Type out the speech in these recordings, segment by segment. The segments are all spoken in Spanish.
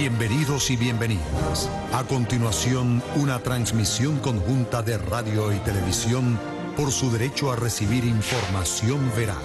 Bienvenidos y bienvenidas. A continuación, una transmisión conjunta de radio y televisión por su derecho a recibir información veraz.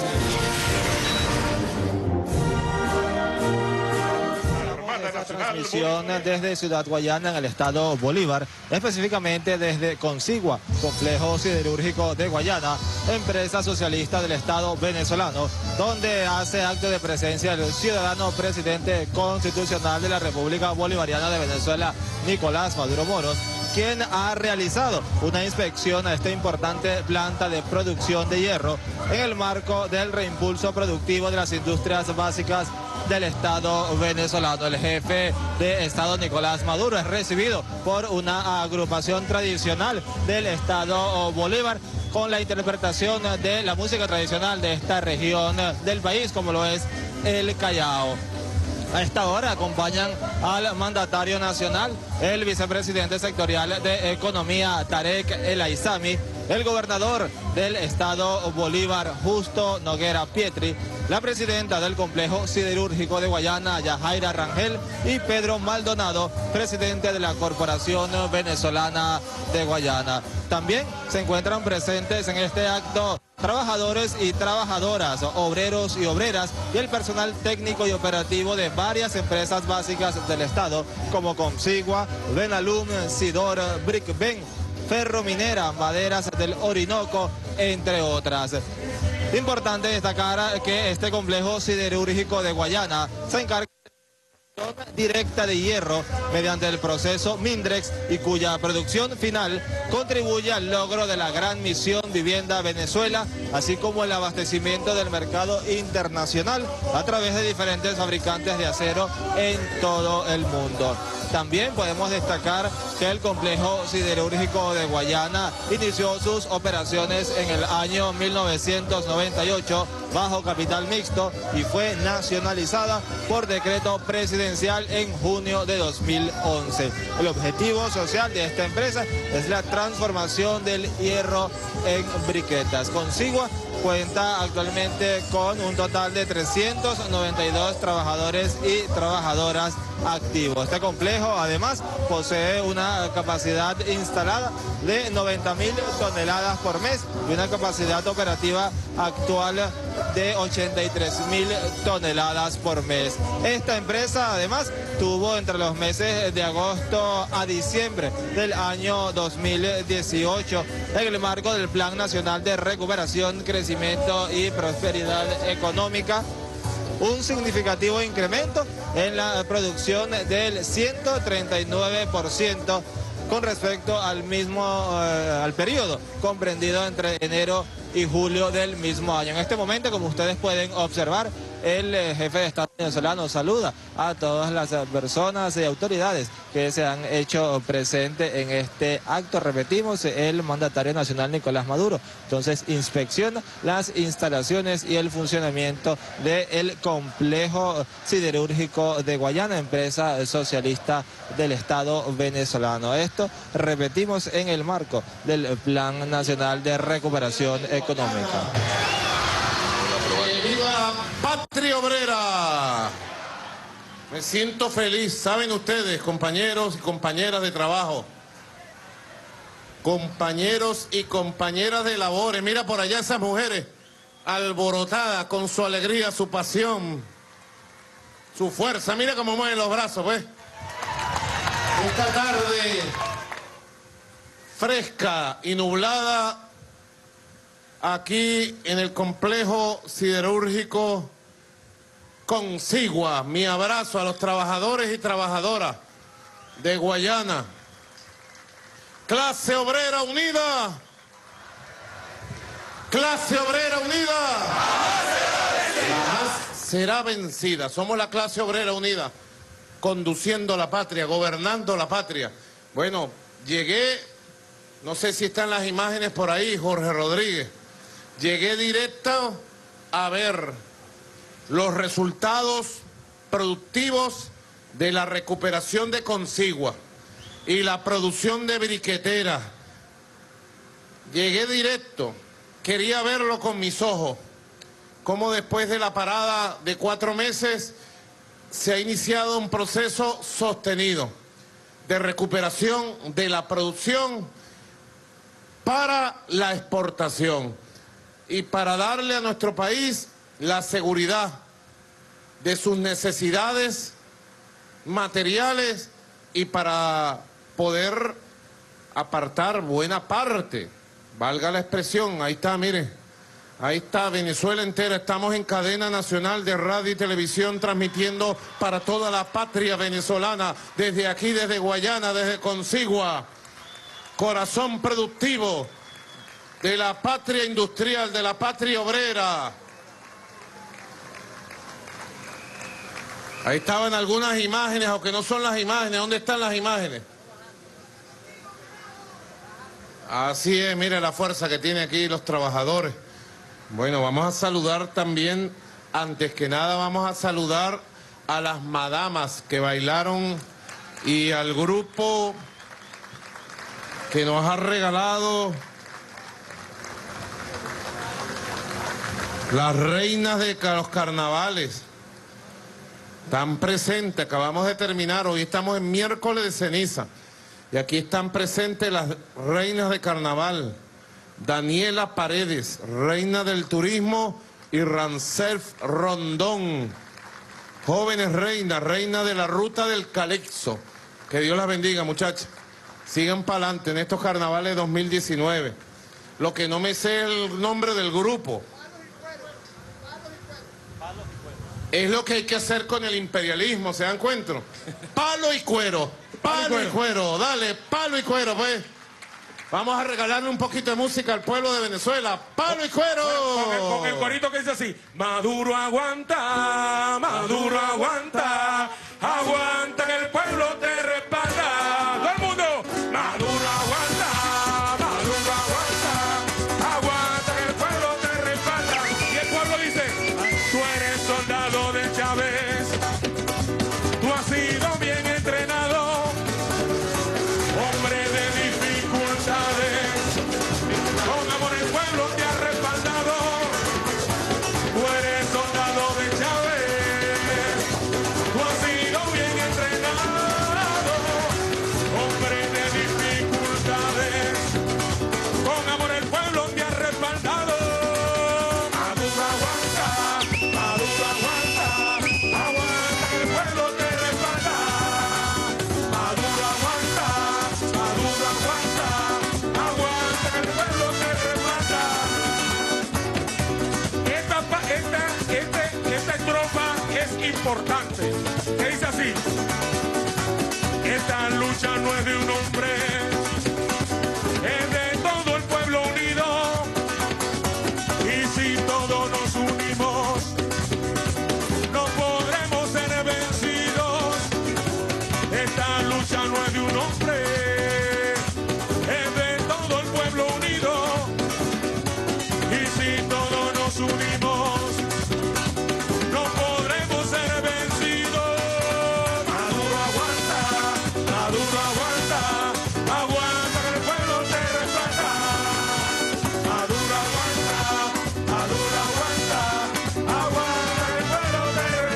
Transmisión desde Ciudad Guayana en el estado Bolívar, específicamente desde Consigua, complejo siderúrgico de Guayana, empresa socialista del estado venezolano, donde hace acto de presencia el ciudadano presidente constitucional de la República Bolivariana de Venezuela, Nicolás Maduro Moros, quien ha realizado una inspección a esta importante planta de producción de hierro en el marco del reimpulso productivo de las industrias básicas del Estado venezolano. El jefe de Estado, Nicolás Maduro, es recibido por una agrupación tradicional del Estado Bolívar con la interpretación de la música tradicional de esta región del país, como lo es el Callao. A esta hora acompañan al mandatario nacional, el vicepresidente sectorial de Economía, Tarek El Aizami, el gobernador del estado Bolívar, Justo Noguera Pietri, la presidenta del complejo siderúrgico de Guayana, Yajaira Rangel, y Pedro Maldonado, presidente de la Corporación Venezolana de Guayana. También se encuentran presentes en este acto trabajadores y trabajadoras, obreros y obreras y el personal técnico y operativo de varias empresas básicas del estado, como Consigua, Benalum, Sidor, Brickben, Ferrominera, Maderas del Orinoco, entre otras. Importante destacar que este complejo siderúrgico de Guayana se encarga directa de hierro mediante el proceso Mindrex y cuya producción final contribuye al logro de la gran misión Vivienda Venezuela, así como el abastecimiento del mercado internacional a través de diferentes fabricantes de acero en todo el mundo. También podemos destacar que el complejo siderúrgico de Guayana inició sus operaciones en el año 1998 bajo capital mixto y fue nacionalizada por decreto presidencial en junio de 2011. El objetivo social de esta empresa es la transformación del hierro en briquetas. Consigua cuenta actualmente con un total de 392 trabajadores y trabajadoras activos. Este complejo además posee una capacidad instalada de 90.000 toneladas por mes y una capacidad operativa actual de 83.000 toneladas por mes. Esta empresa además tuvo entre los meses de agosto a diciembre del año 2018 en el marco del Plan Nacional de Recuperación, Crecimiento y Prosperidad Económica un significativo incremento en la producción del 139% con respecto al al periodo comprendido entre enero y julio del mismo año. En este momento, como ustedes pueden observar, el jefe de Estado venezolano saluda a todas las personas y autoridades que se han hecho presentes en este acto. Repetimos, el mandatario nacional Nicolás Maduro entonces inspecciona las instalaciones y el funcionamiento del complejo siderúrgico de Guayana, empresa socialista del Estado venezolano. Esto, repetimos, en el marco del Plan Nacional de Recuperación Económica. ¡Viva Patria Obrera! Me siento feliz, saben ustedes, compañeros y compañeras de trabajo, compañeros y compañeras de labores, mira por allá esas mujeres alborotadas con su alegría, su pasión, su fuerza, mira cómo mueven los brazos, pues. Esta tarde fresca y nublada aquí en el complejo siderúrgico Consigua. Mi abrazo a los trabajadores y trabajadoras de Guayana. Clase obrera unida. Clase obrera unida. Jamás será vencida. Somos la clase obrera unida, conduciendo la patria, gobernando la patria. Bueno, llegué, no sé si están las imágenes por ahí, Jorge Rodríguez. Llegué directo a ver los resultados productivos de la recuperación de Consigua y la producción de briquetera. Llegué directo, quería verlo con mis ojos, cómo después de la parada de 4 meses se ha iniciado un proceso sostenido de recuperación de la producción para la exportación y para darle a nuestro país la seguridad de sus necesidades materiales y para poder apartar buena parte, valga la expresión. Ahí está, mire, ahí está Venezuela entera. Estamos en cadena nacional de radio y televisión transmitiendo para toda la patria venezolana, desde aquí, desde Guayana, desde Consigua, corazón productivo de la patria industrial, de la patria obrera. Ahí estaban algunas imágenes, aunque no son las imágenes. ¿Dónde están las imágenes? Así es, mire la fuerza que tienen aquí los trabajadores. Bueno, vamos a saludar también, antes que nada vamos a saludar a las madamas que bailaron y al grupo que nos ha regalado las reinas de los carnavales. Están presentes, acabamos de terminar, hoy estamos en miércoles de ceniza. Y aquí están presentes las reinas de carnaval. Daniela Paredes, reina del turismo, y Rancef Rondón. Jóvenes reinas, reina de la ruta del Calexo. Que Dios las bendiga, muchachas. Sigan para adelante en estos carnavales 2019. Lo que no me sé es el nombre del grupo. Es lo que hay que hacer con el imperialismo, ¿se dan cuenta? Palo y cuero, palo y cuero, dale, palo y cuero, pues. Vamos a regalarle un poquito de música al pueblo de Venezuela. ¡Palo y cuero! Con el corito que dice así: Maduro aguanta, aguanta que el pueblo te respalda. Todo el mundo, Maduro aguanta, aguanta que el pueblo te respalda. Y el pueblo dice: tú eres soldado de Chávez, tú has sido bien entrenado, hombre de dificultades, con amor el pueblo te ha respaldado. Tú eres soldado de Chávez, tú has sido bien entrenado, hombre de dificultades, con amor el pueblo te ha respaldado. Maduro aguanta, aguanta que el pueblo te respalda. Maduro aguanta, aguanta que el pueblo te respalda. Esta estrofa es importante, que dice así: esta lucha no es de un hombre, es de todo el pueblo unido, y si todos nos unimos, no podremos ser vencidos. Esta lucha no es de un hombre, es de todo el pueblo unido, y si todos nos unimos, no podremos ser vencidos. Maduro aguanta, aguanta que el pueblo te respalda. Maduro aguanta, aguanta que el pueblo te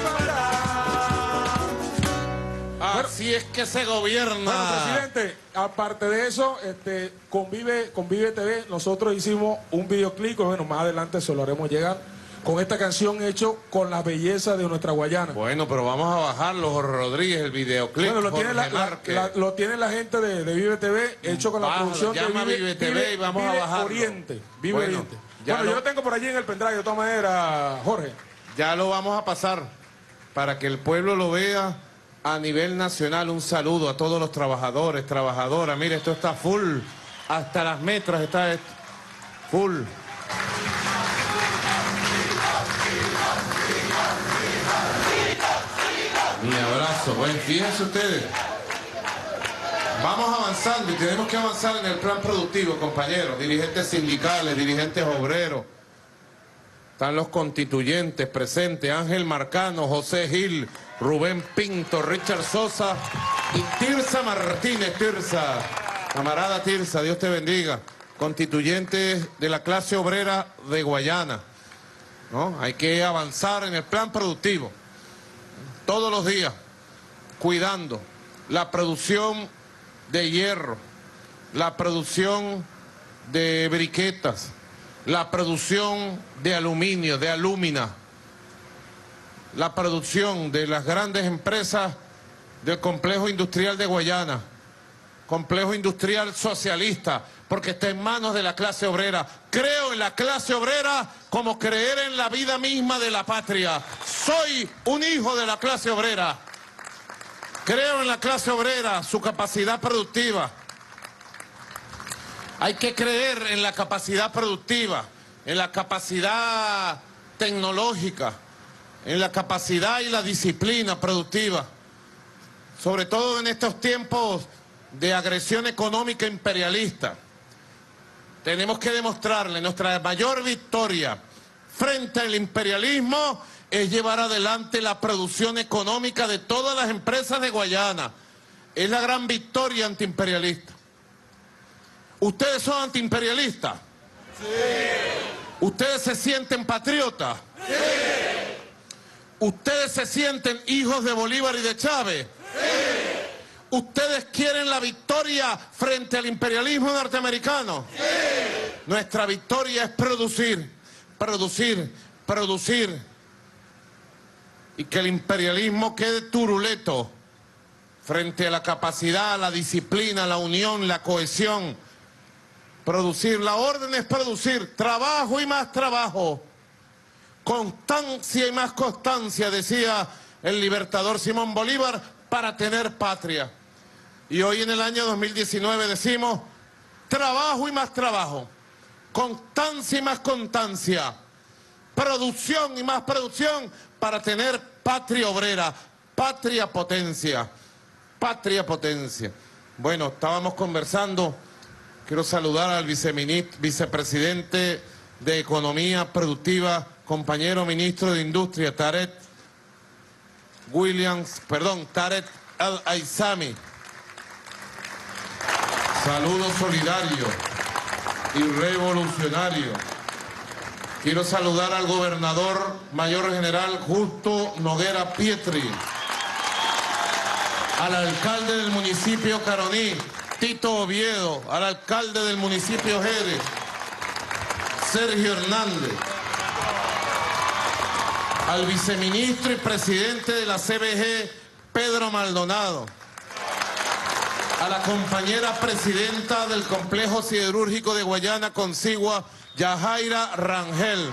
respalda. Así es que se gobierna. Bueno, presidente, aparte de eso, Convive TV, nosotros hicimos un videoclip, bueno, más adelante se lo haremos llegar, con esta canción hecho con la belleza de nuestra Guayana. Bueno, pero vamos a bajarlo, Jorge Rodríguez, el videoclip. Bueno, lo Jorge tiene la gente de Vive TV, hecho con la Bájalo, producción de llama Vive TV y vamos a bajarlo. Oriente, Vive Bueno, Oriente. ya Bueno, yo lo tengo por allí en el pendrive, de todas maneras, Jorge. Ya lo vamos a pasar para que el pueblo lo vea a nivel nacional. Un saludo a todos los trabajadores, trabajadoras. Mire, esto está full. Hasta las metras está esto. Full. Mi abrazo. Bueno, fíjense ustedes. Vamos avanzando y tenemos que avanzar en el plan productivo, compañeros. Dirigentes sindicales, dirigentes obreros. Están los constituyentes presentes: Ángel Marcano, José Gil, Rubén Pinto, Richard Sosa y Tirsa Martínez. Tirsa, camarada Tirsa, Dios te bendiga. Constituyentes de la clase obrera de Guayana, ¿no? Hay que avanzar en el plan productivo. todos los días cuidando la producción de hierro, la producción de briquetas, la producción de aluminio, de alúmina, la producción de las grandes empresas del complejo industrial de Guayana, complejo industrial socialista, porque está en manos de la clase obrera. Creo en la clase obrera como creer en la vida misma de la patria. Soy un hijo de la clase obrera. Creo en la clase obrera, su capacidad productiva. Hay que creer en la capacidad productiva, en la capacidad tecnológica, en la capacidad y la disciplina productiva. Sobre todo en estos tiempos de agresión económica imperialista. Tenemos que demostrarle nuestra mayor victoria frente al imperialismo es llevar adelante la producción económica de todas las empresas de Guayana. Es la gran victoria antiimperialista. ¿Ustedes son antiimperialistas? Sí. ¿Ustedes se sienten patriotas? Sí. ¿Ustedes se sienten hijos de Bolívar y de Chávez? Sí. ¿Ustedes quieren la victoria frente al imperialismo norteamericano? Sí. Nuestra victoria es producir, producir, producir. Y que el imperialismo quede turuleto frente a la capacidad, la disciplina, la unión, la cohesión. Producir, la orden es producir, trabajo y más trabajo. Constancia y más constancia, decía el libertador Simón Bolívar, para tener patria. Y hoy en el año 2019 decimos, trabajo y más trabajo, constancia y más constancia, producción y más producción para tener patria obrera, patria potencia, patria potencia. Bueno, estábamos conversando, quiero saludar al vicepresidente de Economía Productiva, compañero ministro de Industria, Tarek Al-Aizami. Saludo solidario y revolucionario. Quiero saludar al gobernador mayor general Justo Noguera Pietri, al alcalde del municipio Caroní, Tito Oviedo, al alcalde del municipio Jerez, Sergio Hernández, al viceministro y presidente de la CBG, Pedro Maldonado, a la compañera presidenta del complejo siderúrgico de Guayana, Consigua, Yajaira Rangel.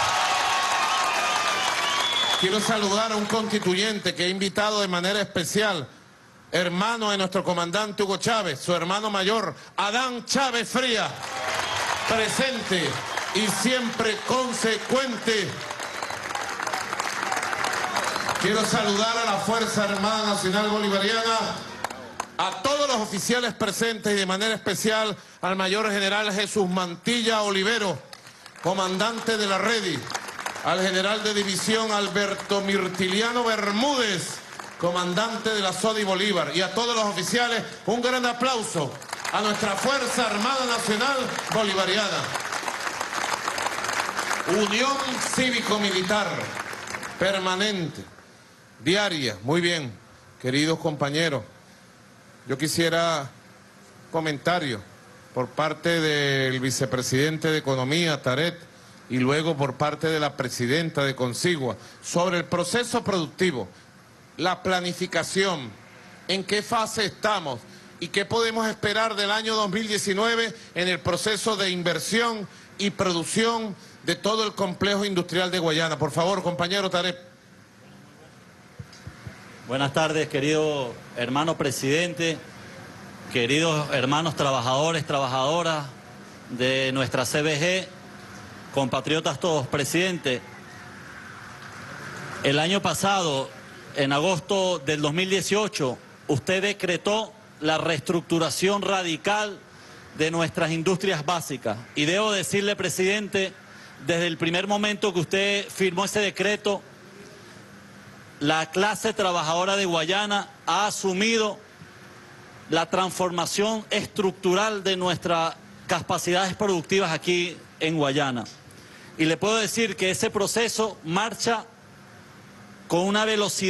Quiero saludar a un constituyente que he invitado de manera especial, hermano de nuestro comandante Hugo Chávez, su hermano mayor, Adán Chávez Frías, presente y siempre consecuente. Quiero saludar a la Fuerza Armada Nacional Bolivariana, a todos los oficiales presentes y de manera especial al mayor general Jesús Mantilla Olivero, comandante de la REDI, al general de división Alberto Mirtiliano Bermúdez, comandante de la SODI Bolívar, y a todos los oficiales un gran aplauso a nuestra Fuerza Armada Nacional Bolivariana. Unión cívico-militar permanente, diaria. Muy bien, queridos compañeros. Yo quisiera comentarios por parte del vicepresidente de Economía, Tarek, y luego por parte de la presidenta de Consigua, sobre el proceso productivo, la planificación, en qué fase estamos y qué podemos esperar del año 2019 en el proceso de inversión y producción de todo el complejo industrial de Guayana. Por favor, compañero Tarek. Buenas tardes, querido hermano presidente, queridos hermanos trabajadores, trabajadoras de nuestra CBG, compatriotas todos. Presidente, el año pasado, en agosto del 2018, usted decretó la reestructuración radical de nuestras industrias básicas. Y debo decirle, presidente, desde el primer momento que usted firmó ese decreto, la clase trabajadora de Guayana ha asumido la transformación estructural de nuestras capacidades productivas aquí en Guayana. Y le puedo decir que ese proceso marcha con una velocidad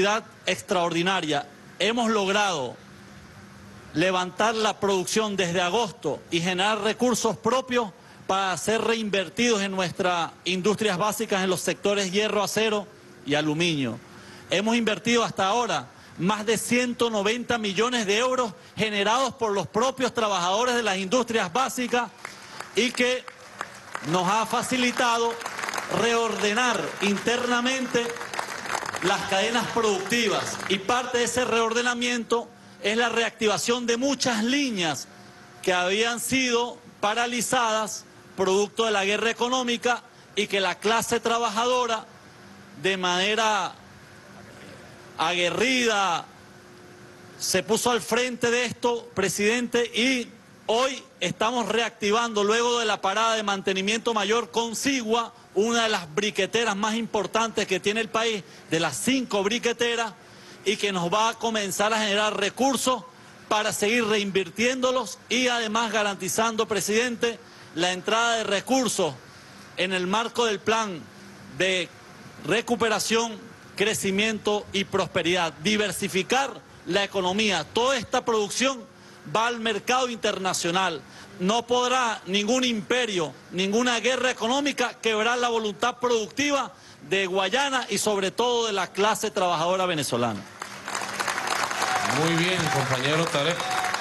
extraordinaria. Hemos logrado levantar la producción desde agosto y generar recursos propios para ser reinvertidos en nuestras industrias básicas en los sectores hierro, acero y aluminio. Hemos invertido hasta ahora más de 190 millones de euros generados por los propios trabajadores de las industrias básicas y que nos ha facilitado reordenar internamente las cadenas productivas, y parte de ese reordenamiento es la reactivación de muchas líneas que habían sido paralizadas producto de la guerra económica y que la clase trabajadora de manera aguerrida se puso al frente de esto, presidente, y hoy estamos reactivando, luego de la parada de mantenimiento mayor con Sigua, una de las briqueteras más importantes que tiene el país, de las 5 briqueteras, y que nos va a comenzar a generar recursos para seguir reinvirtiéndolos y además garantizando, presidente, la entrada de recursos en el marco del plan de recuperación, crecimiento y prosperidad. Diversificar la economía. Toda esta producción va al mercado internacional. No podrá ningún imperio, ninguna guerra económica quebrar la voluntad productiva de Guayana y sobre todo de la clase trabajadora venezolana. Muy bien, compañero Tarek.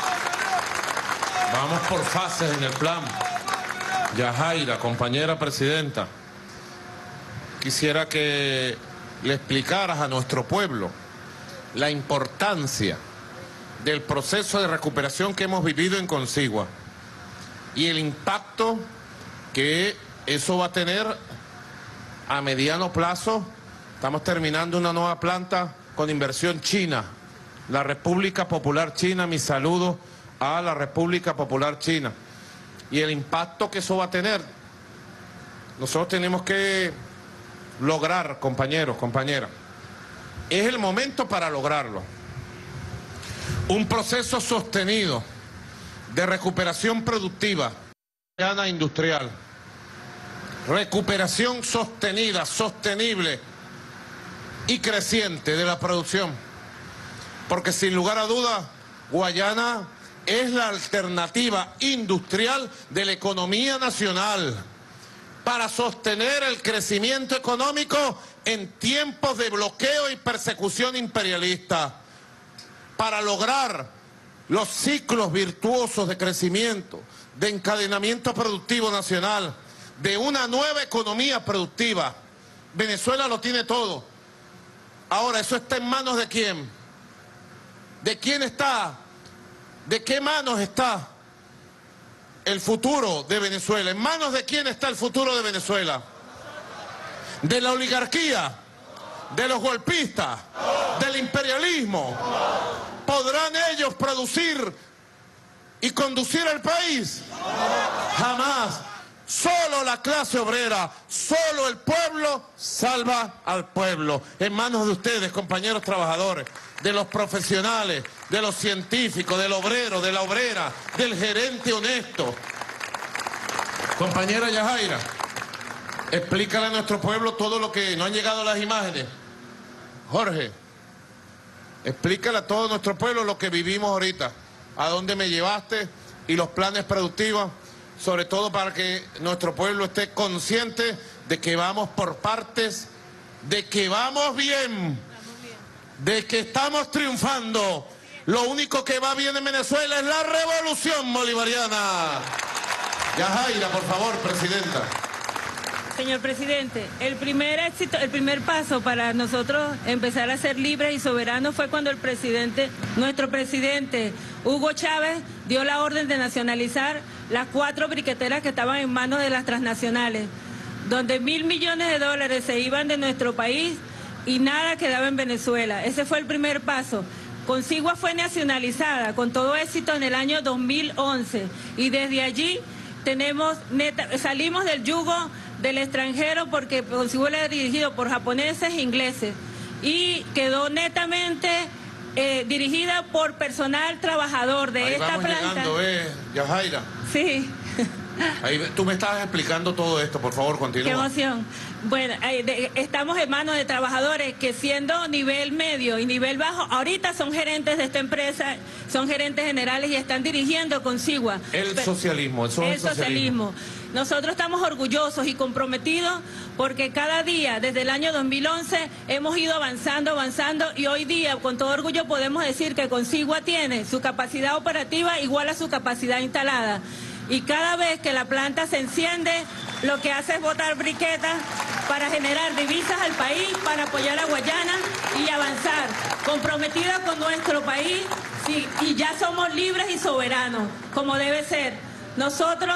Vamos por fases en el plan. Yajaira, compañera presidenta, quisiera que le explicaras a nuestro pueblo la importancia del proceso de recuperación que hemos vivido en Consigua y el impacto que eso va a tener a mediano plazo. Estamos terminando una nueva planta con inversión china, la República Popular China. Mi saludo a la República Popular China. Y el impacto que eso va a tener, nosotros tenemos que lograr, compañeros, compañeras, es el momento para lograrlo. Un proceso sostenido de recuperación productiva, industrial, recuperación sostenida, sostenible y creciente de la producción. Porque sin lugar a dudas, Guayana es la alternativa industrial de la economía nacional para sostener el crecimiento económico en tiempos de bloqueo y persecución imperialista, para lograr los ciclos virtuosos de crecimiento, de encadenamiento productivo nacional, de una nueva economía productiva. Venezuela lo tiene todo. Ahora, ¿eso está en manos de quién? ¿De quién está? ¿De qué manos está el futuro de Venezuela? ¿En manos de quién está el futuro de Venezuela? ¿De la oligarquía? ¿De los golpistas? ¿Del imperialismo? ¿Podrán ellos producir y conducir el país? Jamás. Solo la clase obrera, solo el pueblo salva al pueblo. En manos de ustedes, compañeros trabajadores, de los profesionales, de los científicos, del obrero, de la obrera, del gerente honesto. Compañera Yajaira, explícale a nuestro pueblo todo lo que no han llegado las imágenes. Jorge, explícale a todo nuestro pueblo lo que vivimos ahorita, a dónde me llevaste y los planes productivos, sobre todo para que nuestro pueblo esté consciente de que vamos por partes, de que vamos bien, de que estamos triunfando. Lo único que va bien en Venezuela es la revolución bolivariana. Yajaira, por favor, presidenta. Señor presidente, el primer paso para nosotros empezar a ser libres y soberanos fue cuando nuestro presidente Hugo Chávez dio la orden de nacionalizar las 4 briqueteras que estaban en manos de las transnacionales, donde $1.000 millones se iban de nuestro país y nada quedaba en Venezuela. Ese fue el primer paso. Consigua fue nacionalizada con todo éxito en el año 2011 y desde allí salimos del yugo del extranjero, porque Consigua era dirigido por japoneses e ingleses y quedó netamente dirigida por personal trabajador de esta planta. Yajaira. Sí. Ahí, tú me estabas explicando todo esto, por favor, continúa. Qué emoción. Bueno, estamos en manos de trabajadores que siendo nivel medio y nivel bajo, ahorita son gerentes de esta empresa, son gerentes generales y están dirigiendo Consigua. El socialismo, eso es el socialismo. Nosotros estamos orgullosos y comprometidos porque cada día, desde el año 2011, hemos ido avanzando y hoy día, con todo orgullo, podemos decir que Consigua tiene su capacidad operativa igual a su capacidad instalada. Y cada vez que la planta se enciende, lo que hace es botar briquetas para generar divisas al país, para apoyar a Guayana y avanzar. Comprometida con nuestro país, sí, y ya somos libres y soberanos, como debe ser. Nosotros,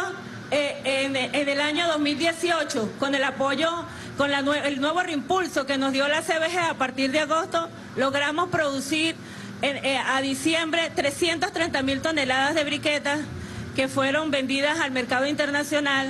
en el año 2018, con el apoyo, con el nuevo reimpulso que nos dio la CBG a partir de agosto, logramos producir a diciembre 330.000 toneladas de briquetas que fueron vendidas al mercado internacional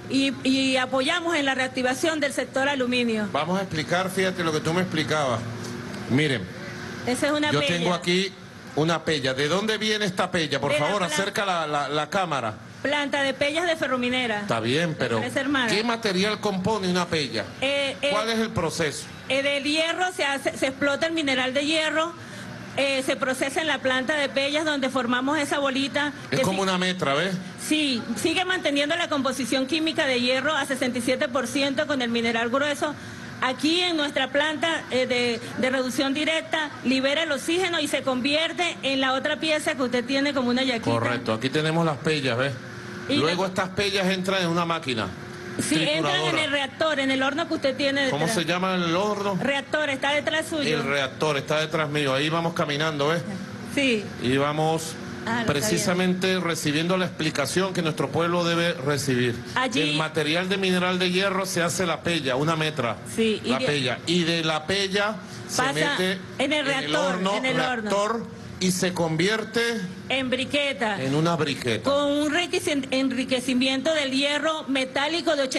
y apoyamos en la reactivación del sector aluminio. Vamos a explicar, fíjate lo que tú me explicabas. Miren, esa es una yo pella. tengo aquí una pella. ¿De dónde viene esta pella? Por favor, acerca la cámara. Planta de pellas de Ferrominera. Está bien, pero ¿qué material compone una pella? ¿Cuál es el proceso? Del hierro se explota el mineral de hierro, se procesa en la planta de pellas donde formamos esa bolita. Es como una metra, ¿ves? Sí, sigue manteniendo la composición química de hierro a 67% con el mineral grueso. Aquí en nuestra planta de reducción directa libera el oxígeno y se convierte en la otra pieza que usted tiene como una yaquita. Correcto, aquí tenemos las pellas, ¿ves? Y luego estas pellas entran en una máquina. Sí, entran en el reactor, en el horno que usted tiene detrás. ¿Cómo se llama el horno? Reactor, está detrás suyo. El reactor está detrás mío, ahí vamos caminando, ¿ves? Sí. Y vamos precisamente recibiendo la explicación que nuestro pueblo debe recibir. Allí, el material de mineral de hierro se hace la pella, una metra. Sí, la pella. Y de la pella se mete en el reactor, en el horno y se convierte en briqueta. En una briqueta. Con un enriquecimiento del hierro metálico de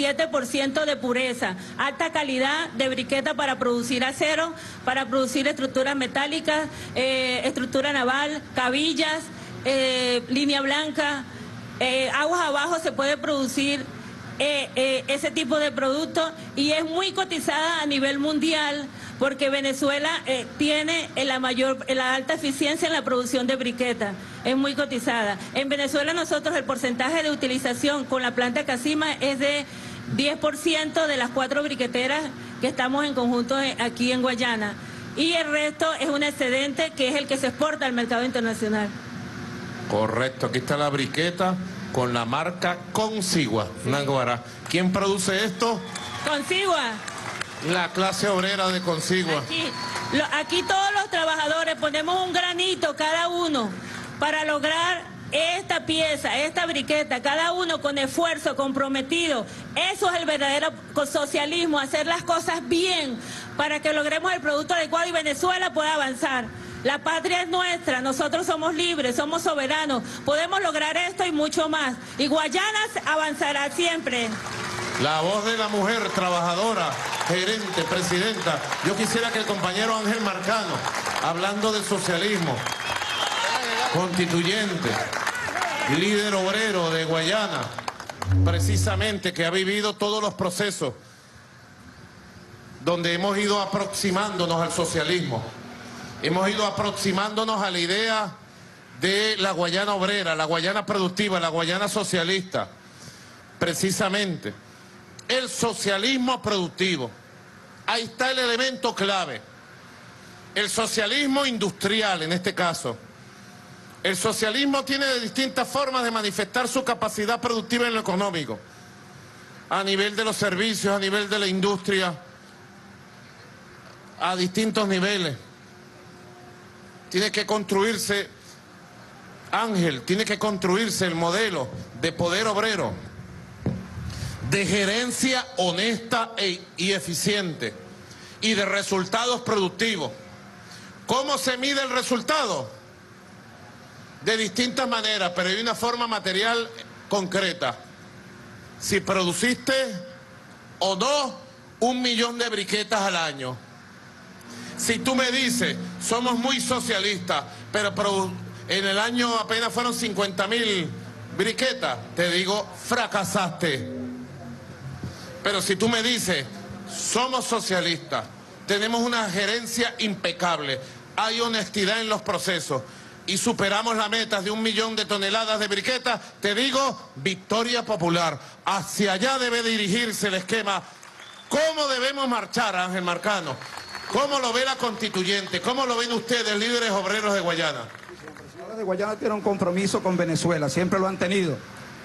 87% de pureza. Alta calidad de briqueta para producir acero, para producir estructuras metálicas, estructura naval, cabillas, línea blanca. Aguas abajo se puede producir ese tipo de producto y es muy cotizada a nivel mundial porque Venezuela tiene la alta eficiencia en la producción de briqueta, es muy cotizada. En Venezuela nosotros el porcentaje de utilización con la planta Casima es de 10% de las 4 briqueteras que estamos en conjunto aquí en Guayana y el resto es un excedente que es el que se exporta al mercado internacional. Correcto, aquí está la briqueta con la marca Consigua, Nanguara. ¿Quién produce esto? Consigua. La clase obrera de Consigua. Aquí todos los trabajadores ponemos un granito cada uno para lograr esta pieza, esta briqueta, cada uno con esfuerzo, comprometido. Eso es el verdadero socialismo, hacer las cosas bien para que logremos el producto adecuado y Venezuela pueda avanzar. La patria es nuestra, nosotros somos libres, somos soberanos, podemos lograr esto y mucho más. Y Guayana avanzará siempre. La voz de la mujer trabajadora, gerente, presidenta. Yo quisiera que el compañero Ángel Marcano, hablando del socialismo, constituyente, líder obrero de Guayana, precisamente que ha vivido todos los procesos donde hemos ido aproximándonos al socialismo. Hemos ido aproximándonos a la idea de la Guayana obrera, la Guayana productiva, la Guayana socialista. Precisamente, el socialismo productivo. Ahí está el elemento clave. El socialismo industrial, en este caso. El socialismo tiene distintas formas de manifestar su capacidad productiva en lo económico. A nivel de los servicios, a nivel de la industria, a distintos niveles. Tiene que construirse, Ángel, tiene que construirse el modelo de poder obrero, de gerencia honesta y eficiente y de resultados productivos. ¿Cómo se mide el resultado? De distintas maneras, pero hay una forma material concreta. Si produciste o no 1 millón de briquetas al año. Si tú me dices, somos muy socialistas, pero en el año apenas fueron 50.000 Briqueta, te digo, fracasaste. Pero si tú me dices, somos socialistas, tenemos una gerencia impecable, hay honestidad en los procesos y superamos la meta de 1 millón de toneladas de briquetas, te digo, victoria popular. Hacia allá debe dirigirse el esquema. ¿Cómo debemos marchar, Ángel Marcano? ¿Cómo lo ve la constituyente? ¿Cómo lo ven ustedes, líderes obreros de Guayana? Los señores de Guayana tienen un compromiso con Venezuela, siempre lo han tenido.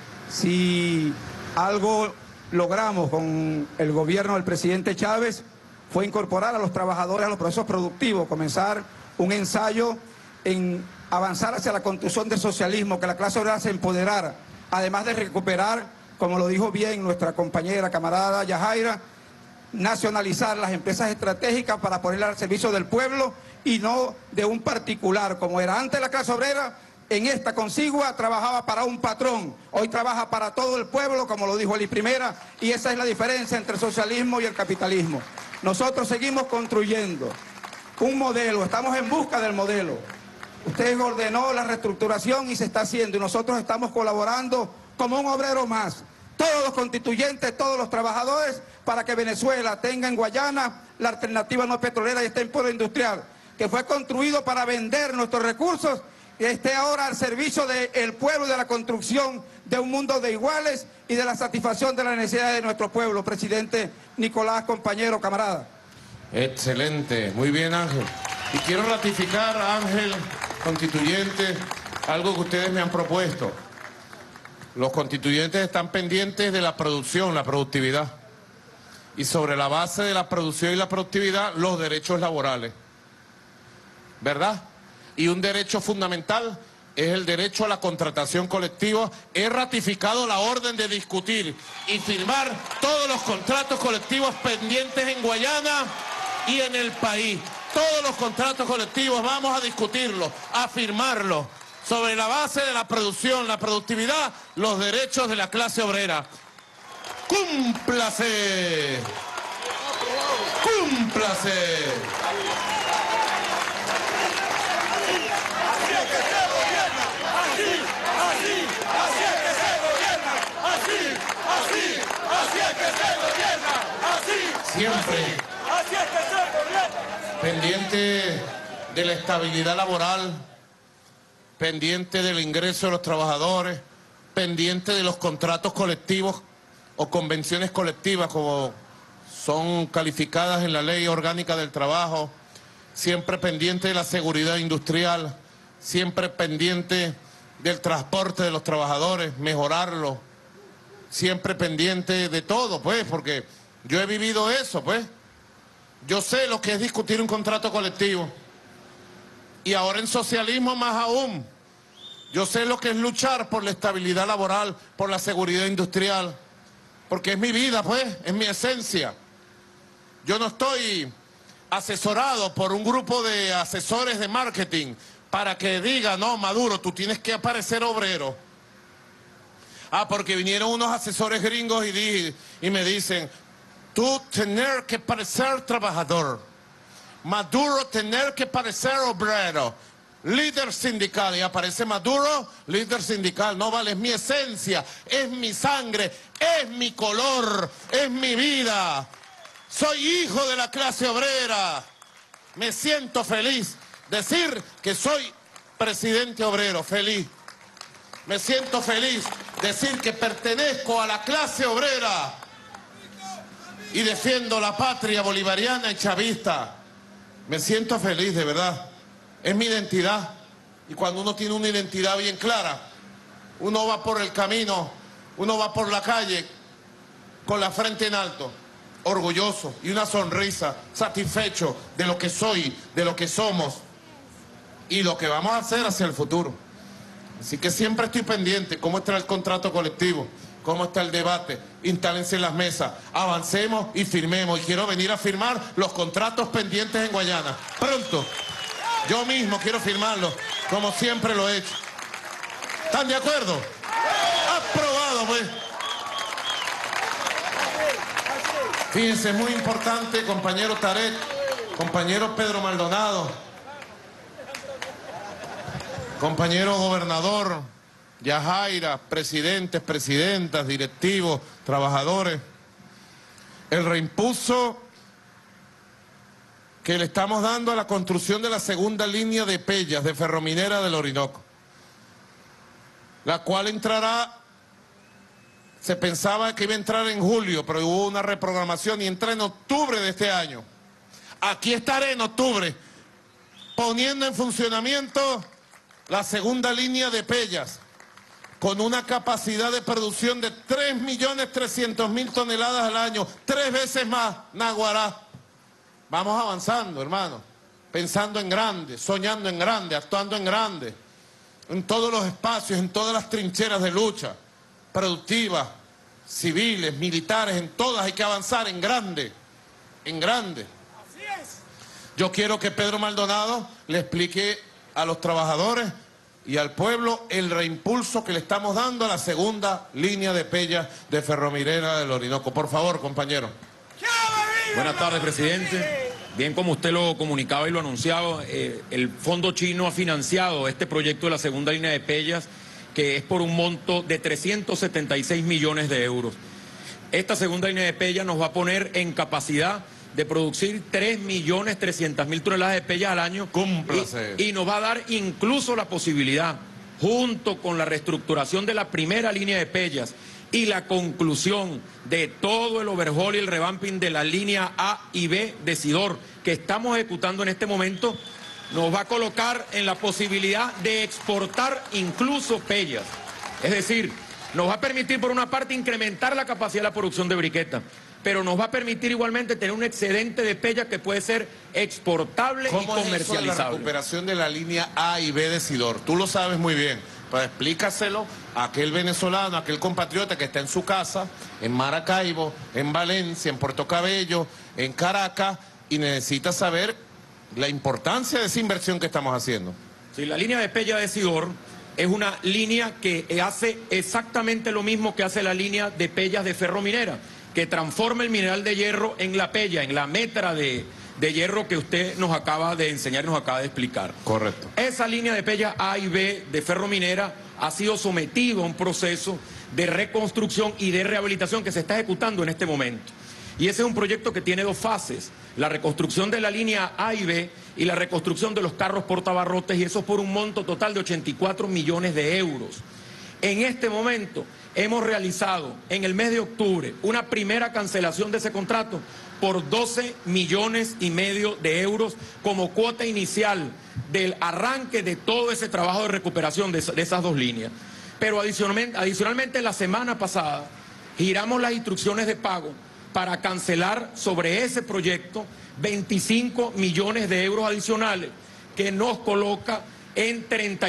Si algo logramos con el gobierno del presidente Chávez fue incorporar a los trabajadores a los procesos productivos, comenzar un ensayo en avanzar hacia la construcción del socialismo, que la clase obrera se empoderara, además de recuperar, como lo dijo bien nuestra compañera, camarada Yajaira, nacionalizar las empresas estratégicas para ponerlas al servicio del pueblo y no de un particular, como era antes la clase obrera. En esta consigua trabajaba para un patrón, hoy trabaja para todo el pueblo, como lo dijo Eli Primera, y esa es la diferencia entre el socialismo y el capitalismo. Nosotros seguimos construyendo un modelo, estamos en busca del modelo. Usted ordenó la reestructuración y se está haciendo, y nosotros estamos colaborando como un obrero más. Todos los constituyentes, todos los trabajadores, para que Venezuela tenga en Guayana la alternativa no petrolera y este polo industrial, que fue construido para vender nuestros recursos y esté ahora al servicio del pueblo y de la construcción de un mundo de iguales y de la satisfacción de las necesidades de nuestro pueblo. Presidente Nicolás, compañero, camarada. Excelente, muy bien, Ángel. Y quiero ratificar, Ángel, constituyente, algo que ustedes me han propuesto. Los constituyentes están pendientes de la producción, la productividad. Y sobre la base de la producción y la productividad, los derechos laborales. ¿Verdad? Y un derecho fundamental es el derecho a la contratación colectiva. He ratificado la orden de discutir y firmar todos los contratos colectivos pendientes en Guayana y en el país. Todos los contratos colectivos vamos a discutirlos, a firmarlos, sobre la base de la producción, la productividad, los derechos de la clase obrera. ¡Cúmplase! ¡Cúmplase! Así es que se gobierna, así es que se gobierna, así es que se gobierna, así. Siempre. Así es que se gobierna. Pendiente de la estabilidad laboral, pendiente del ingreso de los trabajadores, pendiente de los contratos colectivos o convenciones colectivas como son calificadas en la Ley Orgánica del Trabajo, siempre pendiente de la seguridad industrial, siempre pendiente del transporte de los trabajadores, mejorarlo, siempre pendiente de todo, pues, porque yo he vivido eso, pues. Yo sé lo que es discutir un contrato colectivo. Y ahora en socialismo más aún. Yo sé lo que es luchar por la estabilidad laboral, por la seguridad industrial. Porque es mi vida, pues, es mi esencia. Yo no estoy asesorado por un grupo de asesores de marketing para que diga, no, Maduro, tú tienes que aparecer obrero. Ah, porque vinieron unos asesores gringos y me dicen, tú tener que parecer trabajador. Maduro tener que parecer obrero. Líder sindical. Y aparece Maduro, líder sindical. No vale, es mi esencia, es mi sangre, es mi color, es mi vida. Soy hijo de la clase obrera. Me siento feliz. Decir que soy presidente obrero, feliz. Me siento feliz. Decir que pertenezco a la clase obrera. Y defiendo la patria bolivariana y chavista. Me siento feliz, de verdad. Es mi identidad. Y cuando uno tiene una identidad bien clara, uno va por el camino, uno va por la calle con la frente en alto, orgulloso y una sonrisa, satisfecho de lo que soy, de lo que somos y lo que vamos a hacer hacia el futuro. Así que siempre estoy pendiente. ¿Cómo está el contrato colectivo? ¿Cómo está el debate? Instálense en las mesas, avancemos y firmemos. Y quiero venir a firmar los contratos pendientes en Guayana. Pronto. Yo mismo quiero firmarlos, como siempre lo he hecho. ¿Están de acuerdo? Aprobado, pues. Fíjense, es muy importante, compañero Tarek, compañero Pedro Maldonado, compañero gobernador, Yajaira, presidentes, presidentas, directivos, trabajadores, el reimpulso que le estamos dando a la construcción de la segunda línea de Pellas de Ferrominera del Orinoco, la cual entrará, se pensaba que iba a entrar en julio, pero hubo una reprogramación y entra en octubre de este año. Aquí estaré en octubre, poniendo en funcionamiento la segunda línea de Pellas, con una capacidad de producción de 3.300.000 toneladas al año, 3 veces más, Naguará. Vamos avanzando, hermano, pensando en grande, soñando en grande, actuando en grande, en todos los espacios, en todas las trincheras de lucha, productivas, civiles, militares, en todas hay que avanzar en grande, en grande. Así es. Yo quiero que Pedro Maldonado le explique a los trabajadores y al pueblo el reimpulso que le estamos dando a la segunda línea de Pellas de Ferrominera del Orinoco. Por favor, compañero. Buenas tardes, presidente. Bien, como usted lo comunicaba y lo anunciaba, el fondo chino ha financiado este proyecto de la segunda línea de Pellas, que es por un monto de 376 millones de euros. Esta segunda línea de Pellas nos va a poner en capacidad de producir 3.300.000 toneladas de Pellas al año y nos va a dar incluso la posibilidad, junto con la reestructuración de la primera línea de Pellas y la conclusión de todo el overhaul y el revamping de la línea A y B de Sidor que estamos ejecutando en este momento, nos va a colocar en la posibilidad de exportar incluso Pellas. Es decir, nos va a permitir por una parte incrementar la capacidad de la producción de briqueta, pero nos va a permitir igualmente tener un excedente de Pellas que puede ser exportable y comercializable. ¿Cómo es la recuperación de la línea A y B de Sidor? Tú lo sabes muy bien. Pues explícaselo a aquel venezolano, a aquel compatriota que está en su casa, en Maracaibo, en Valencia, en Puerto Cabello, en Caracas, y necesita saber la importancia de esa inversión que estamos haciendo. Sí, la línea de Pellas de Sidor es una línea que hace exactamente lo mismo que hace la línea de Pellas de Ferrominera, que transforma el mineral de hierro en la pella, en la metra de hierro que usted nos acaba de enseñar y nos acaba de explicar. Correcto. Esa línea de Pellas A y B de Ferrominera ha sido sometido a un proceso de reconstrucción y de rehabilitación que se está ejecutando en este momento. Y ese es un proyecto que tiene 2 fases, la reconstrucción de la línea A y B y la reconstrucción de los carros portabarrotes, y eso por un monto total de 84 millones de euros. En este momento hemos realizado en el mes de octubre una primera cancelación de ese contrato por 12 millones y medio de euros como cuota inicial del arranque de todo ese trabajo de recuperación de esas 2 líneas. Pero adicionalmente la semana pasada giramos las instrucciones de pago para cancelar sobre ese proyecto 25 millones de euros adicionales, que nos coloca en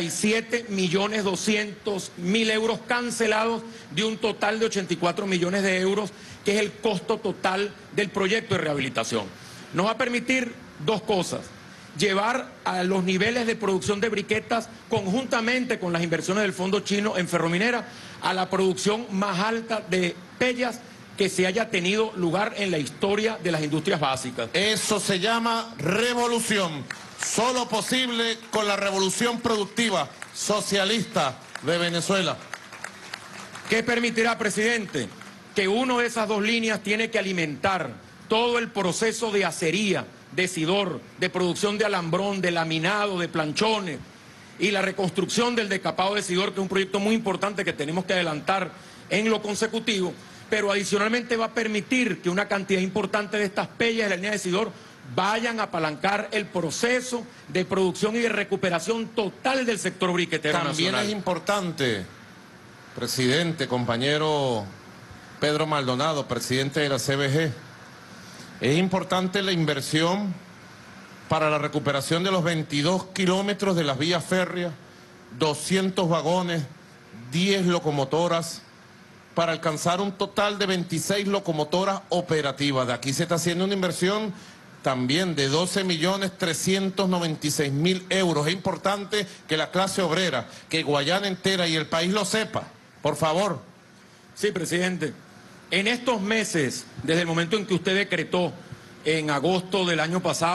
37.200.000 euros cancelados de un total de 84 millones de euros, que es el costo total del proyecto de rehabilitación. Nos va a permitir 2 cosas: llevar a los niveles de producción de briquetas conjuntamente con las inversiones del fondo chino en Ferrominera a la producción más alta de Pellas que se haya tenido lugar en la historia de las industrias básicas. Eso se llama revolución. Solo posible con la revolución productiva socialista de Venezuela. ¿Qué permitirá, presidente? Que uno de esas 2 líneas tiene que alimentar todo el proceso de acería, de Sidor, de producción de alambrón, de laminado, de planchones, y la reconstrucción del decapado de Sidor, que es un proyecto muy importante que tenemos que adelantar en lo consecutivo, pero adicionalmente va a permitir que una cantidad importante de estas Pellas de la línea de Sidor vayan a apalancar el proceso de producción y de recuperación total del sector briquetero nacional. También es importante, presidente, compañero Pedro Maldonado, presidente de la CBG, es importante la inversión para la recuperación de los 22 kilómetros de las vías férreas, 200 vagones, 10 locomotoras, para alcanzar un total de 26 locomotoras operativas. De aquí se está haciendo una inversión también de 12.396.000 euros. Es importante que la clase obrera, que Guayana entera y el país lo sepa. Por favor. Sí, presidente. En estos meses, desde el momento en que usted decretó, en agosto del año pasado,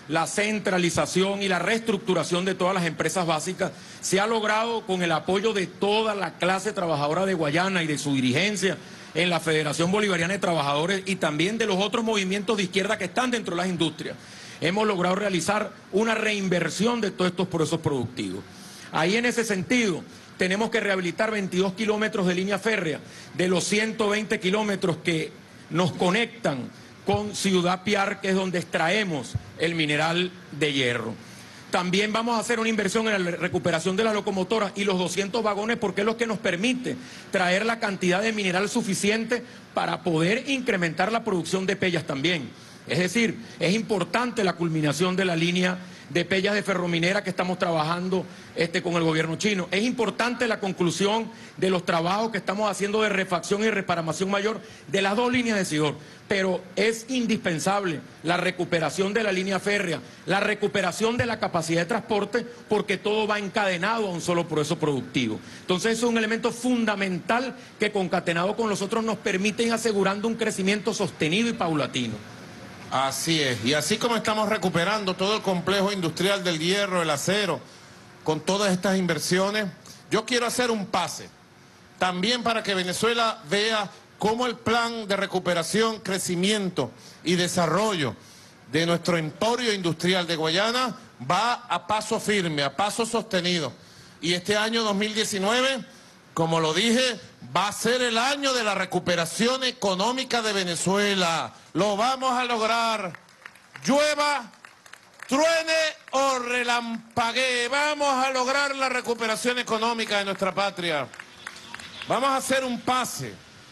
la centralización y la reestructuración de todas las empresas básicas se ha logrado con el apoyo de toda la clase trabajadora de Guayana y de su dirigencia en la Federación Bolivariana de Trabajadores y también de los otros movimientos de izquierda que están dentro de las industrias. Hemos logrado realizar una reinversión de todos estos procesos productivos. Ahí en ese sentido tenemos que rehabilitar 22 kilómetros de línea férrea de los 120 kilómetros que nos conectan con Ciudad Piar, que es donde extraemos el mineral de hierro. También vamos a hacer una inversión en la recuperación de las locomotoras y los 200 vagones, porque es lo que nos permite traer la cantidad de mineral suficiente para poder incrementar la producción de pellas también. Es decir, es importante la culminación de la línea de pellas de ferrominera que estamos trabajando con el gobierno chino. Es importante la conclusión de los trabajos que estamos haciendo de refacción y reparación mayor de las dos líneas de Sidor. Pero es indispensable la recuperación de la línea férrea, la recuperación de la capacidad de transporte, porque todo va encadenado a un solo proceso productivo. Entonces, eso es un elemento fundamental que concatenado con los otros nos permite ir asegurando un crecimiento sostenido y paulatino. Así es, y así como estamos recuperando todo el complejo industrial del hierro, el acero, con todas estas inversiones, yo quiero hacer un pase, también para que Venezuela vea cómo el plan de recuperación, crecimiento y desarrollo de nuestro emporio industrial de Guayana va a paso firme, a paso sostenido. Y este año 2019, como lo dije, va a ser el año de la recuperación económica de Venezuela. Lo vamos a lograr. Llueva, truene o relampaguee. Vamos a lograr la recuperación económica de nuestra patria. Vamos a hacer un pase.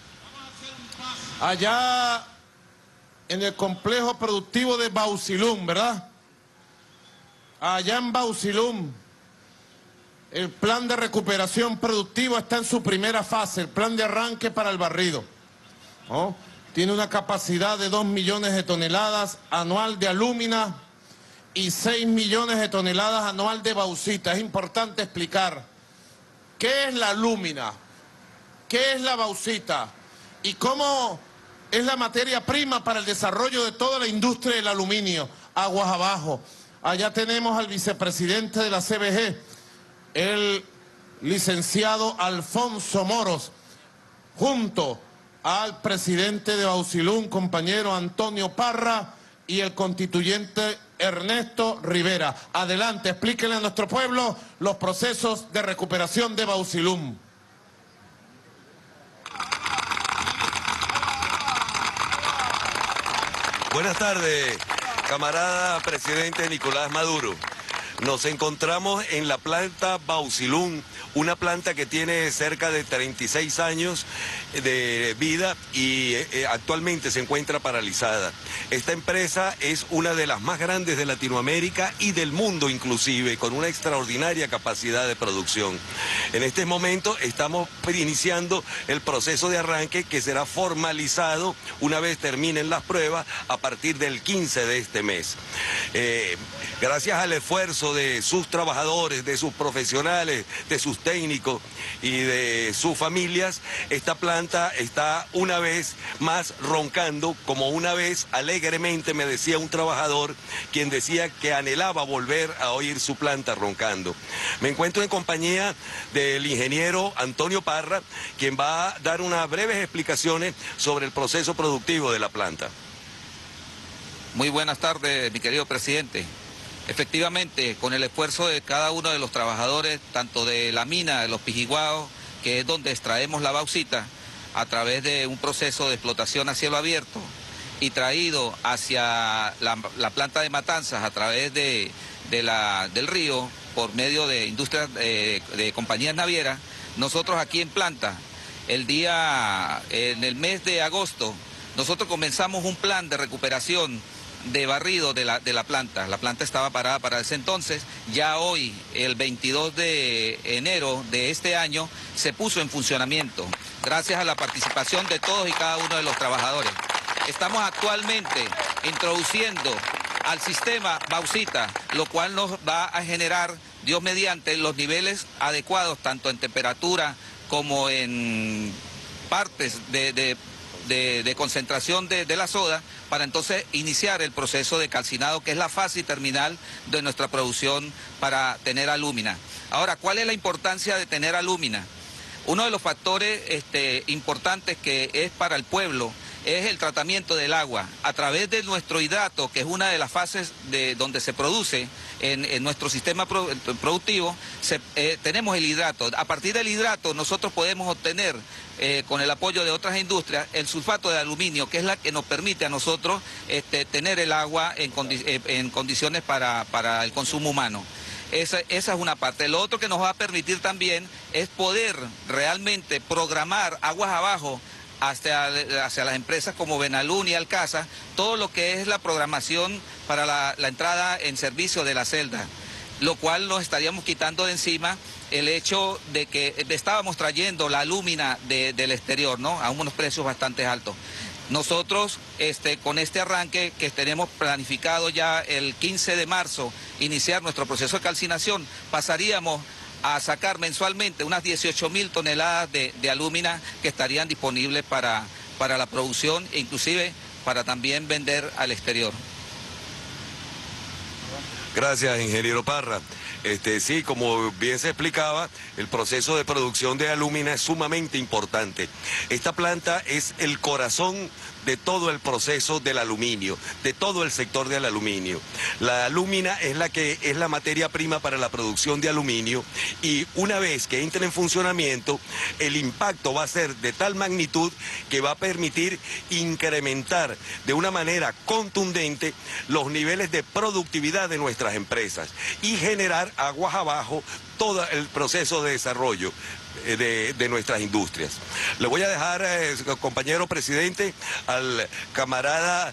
Allá en el complejo productivo de Bausilum, ¿verdad? Allá en Bausilum. El plan de recuperación productiva está en su primera fase, el plan de arranque para el barrido, ¿no? Tiene una capacidad de 2 millones de toneladas anual de alúmina y 6 millones de toneladas anual de bauxita. Es importante explicar qué es la alúmina, qué es la bauxita y cómo es la materia prima para el desarrollo de toda la industria del aluminio, aguas abajo. Allá tenemos al vicepresidente de la CBG, el licenciado Alfonso Moros, junto al presidente de Bausilum, compañero Antonio Parra, y el constituyente Ernesto Rivera. Adelante, explíquenle a nuestro pueblo los procesos de recuperación de Bausilum. Buenas tardes, camarada presidente Nicolás Maduro. Nos encontramos en la planta Bausilum, una planta que tiene cerca de 36 años de vida y actualmente se encuentra paralizada. Esta empresa es una de las más grandes de Latinoamérica y del mundo inclusive, con una extraordinaria capacidad de producción. En este momento estamos iniciando el proceso de arranque que será formalizado una vez terminen las pruebas a partir del 15 de este mes. Gracias al esfuerzo de sus trabajadores, de sus profesionales, de sus técnicos y de sus familias, esta planta está una vez más roncando, como una vez alegremente me decía un trabajador, quien decía que anhelaba volver a oír su planta roncando. Me encuentro en compañía del ingeniero Antonio Parra, quien va a dar unas breves explicaciones sobre el proceso productivo de la planta. Muy buenas tardes, mi querido presidente. Efectivamente, con el esfuerzo de cada uno de los trabajadores, tanto de la mina de los Pijiguaos, que es donde extraemos la bauxita, a través de un proceso de explotación a cielo abierto y traído hacia la planta de Matanzas a través del río por medio de industrias de compañías navieras, nosotros aquí en planta, en el mes de agosto, nosotros comenzamos un plan de recuperación de barrido de la planta. La planta estaba parada para ese entonces. Ya hoy, el 22 de enero de este año, se puso en funcionamiento, gracias a la participación de todos y cada uno de los trabajadores. Estamos actualmente introduciendo al sistema bauxita, lo cual nos va a generar, Dios mediante, los niveles adecuados, tanto en temperatura como en partes de concentración de la soda para entonces iniciar el proceso de calcinado, que es la fase terminal de nuestra producción para tener alúmina. Ahora, ¿cuál es la importancia de tener alúmina? Uno de los factores importantes que es para el pueblo es el tratamiento del agua. A través de nuestro hidrato, que es una de las fases donde se produce en nuestro sistema productivo, tenemos el hidrato. A partir del hidrato nosotros podemos obtener, con el apoyo de otras industrias, el sulfato de aluminio, que es la que nos permite a nosotros tener el agua en condiciones para el consumo humano. Esa es una parte. Lo otro que nos va a permitir también es poder realmente programar aguas abajo hacia las empresas como Benalún y Alcasa, todo lo que es la programación para la entrada en servicio de la celda, lo cual nos estaríamos quitando de encima el hecho de que estábamos trayendo la alúmina del exterior, ¿no?, a unos precios bastante altos. Nosotros, con este arranque que tenemos planificado ya el 15 de marzo, iniciar nuestro proceso de calcinación, pasaríamos a sacar mensualmente unas 18.000 toneladas de alúmina que estarían disponibles para la producción e inclusive para también vender al exterior. Gracias, ingeniero Parra. Sí, como bien se explicaba, el proceso de producción de alúmina es sumamente importante. Esta planta es el corazón de todo el proceso del aluminio, de todo el sector del aluminio. La alúmina es la materia prima para la producción de aluminio, y una vez que entre en funcionamiento, el impacto va a ser de tal magnitud que va a permitir incrementar de una manera contundente los niveles de productividad de nuestras empresas y generar aguas abajo todo el proceso de desarrollo de nuestras industrias. Le voy a dejar, compañero presidente, al camarada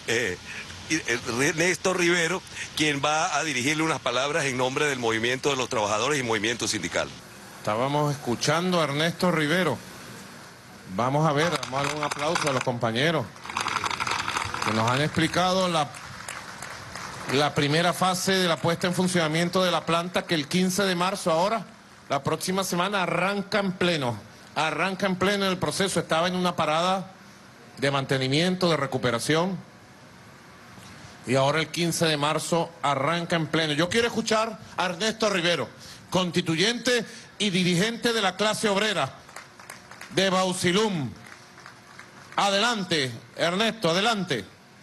Néstor Rivero, quien va a dirigirle unas palabras en nombre del movimiento de los trabajadores y movimiento sindical. Estábamos escuchando a Ernesto Rivero. Vamos a darle un aplauso a los compañeros que nos han explicado la primera fase de la puesta en funcionamiento de la planta, que el 15 de marzo ahora, la próxima semana, arranca en pleno el proceso. Estaba en una parada de mantenimiento, de recuperación, y ahora el 15 de marzo arranca en pleno. Yo quiero escuchar a Ernesto Rivero, constituyente y dirigente de la clase obrera de Bausilum. Adelante, Ernesto, adelante.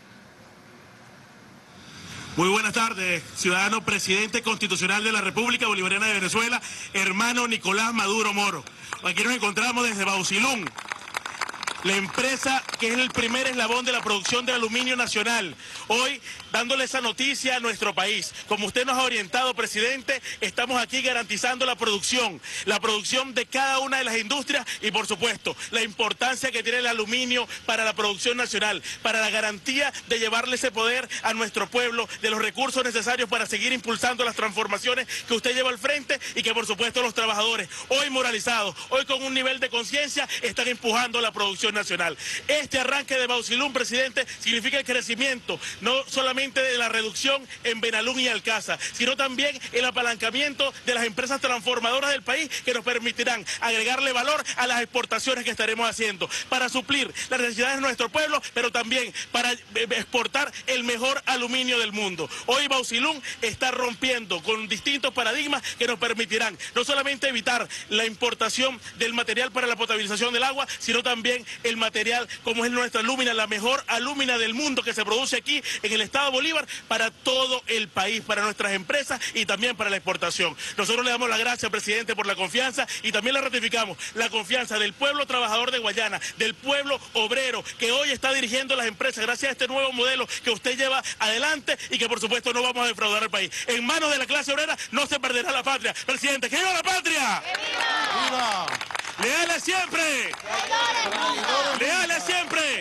Muy buenas tardes, ciudadano presidente constitucional de la República Bolivariana de Venezuela, hermano Nicolás Maduro Moro. Aquí nos encontramos desde Bausilum, la empresa que es el primer eslabón de la producción de aluminio nacional. Hoy, dándole esa noticia a nuestro país. Como usted nos ha orientado, presidente, estamos aquí garantizando la producción de cada una de las industrias y, por supuesto, la importancia que tiene el aluminio para la producción nacional, para la garantía de llevarle ese poder a nuestro pueblo, de los recursos necesarios para seguir impulsando las transformaciones que usted lleva al frente y que, por supuesto, los trabajadores, hoy moralizados, hoy con un nivel de conciencia, están empujando la producción nacional. Este arranque de Bausilum, presidente, significa el crecimiento, no solamente de la reducción en Benalún y Alcasa, sino también el apalancamiento de las empresas transformadoras del país, que nos permitirán agregarle valor a las exportaciones que estaremos haciendo para suplir las necesidades de nuestro pueblo, pero también para exportar el mejor aluminio del mundo. Hoy Bausilum está rompiendo con distintos paradigmas que nos permitirán no solamente evitar la importación del material para la potabilización del agua, sino también el material como es nuestra alúmina, la mejor alúmina del mundo, que se produce aquí en el estado Bolívar, para todo el país, para nuestras empresas y también para la exportación. Nosotros le damos las gracias, presidente, por la confianza, y también le ratificamos la confianza del pueblo trabajador de Guayana, del pueblo obrero, que hoy está dirigiendo las empresas gracias a este nuevo modelo que usted lleva adelante y que, por supuesto, no vamos a defraudar al país. En manos de la clase obrera no se perderá la patria. Presidente, ¡que viva la patria! ¡Que viva! ¡Leales siempre! ¡Leales siempre!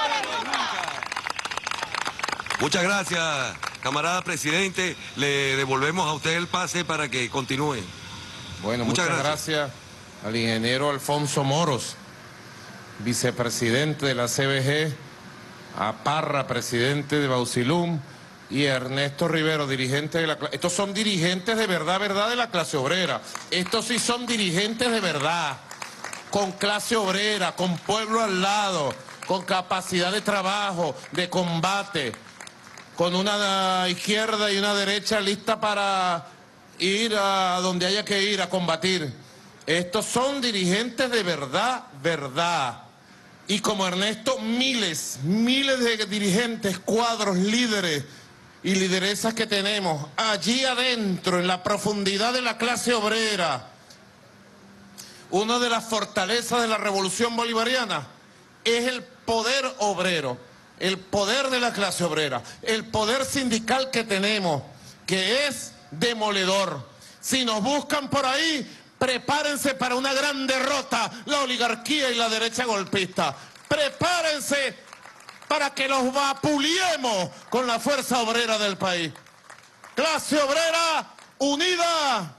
Muchas gracias, camarada presidente. Le devolvemos a usted el pase para que continúe. Bueno, muchas gracias al ingeniero Alfonso Moros, vicepresidente de la CBG, a Parra, presidente de Bausilum, y Ernesto Rivero, dirigente de la clase. Estos son dirigentes de verdad de la clase obrera. Estos sí son dirigentes de verdad, con clase obrera, con pueblo al lado, con capacidad de trabajo, de combate, con una izquierda y una derecha lista para ir a donde haya que ir a combatir. Estos son dirigentes de verdad, verdad. Y como Ernesto, miles de dirigentes, cuadros, líderes y lideresas que tenemos allí adentro, en la profundidad de la clase obrera. Una de las fortalezas de la revolución bolivariana es el poder obrero, el poder de la clase obrera, el poder sindical que tenemos, que es demoledor. Si nos buscan por ahí, prepárense para una gran derrota, la oligarquía y la derecha golpista. Prepárense para que los vapuleemos con la fuerza obrera del país. Clase obrera unida.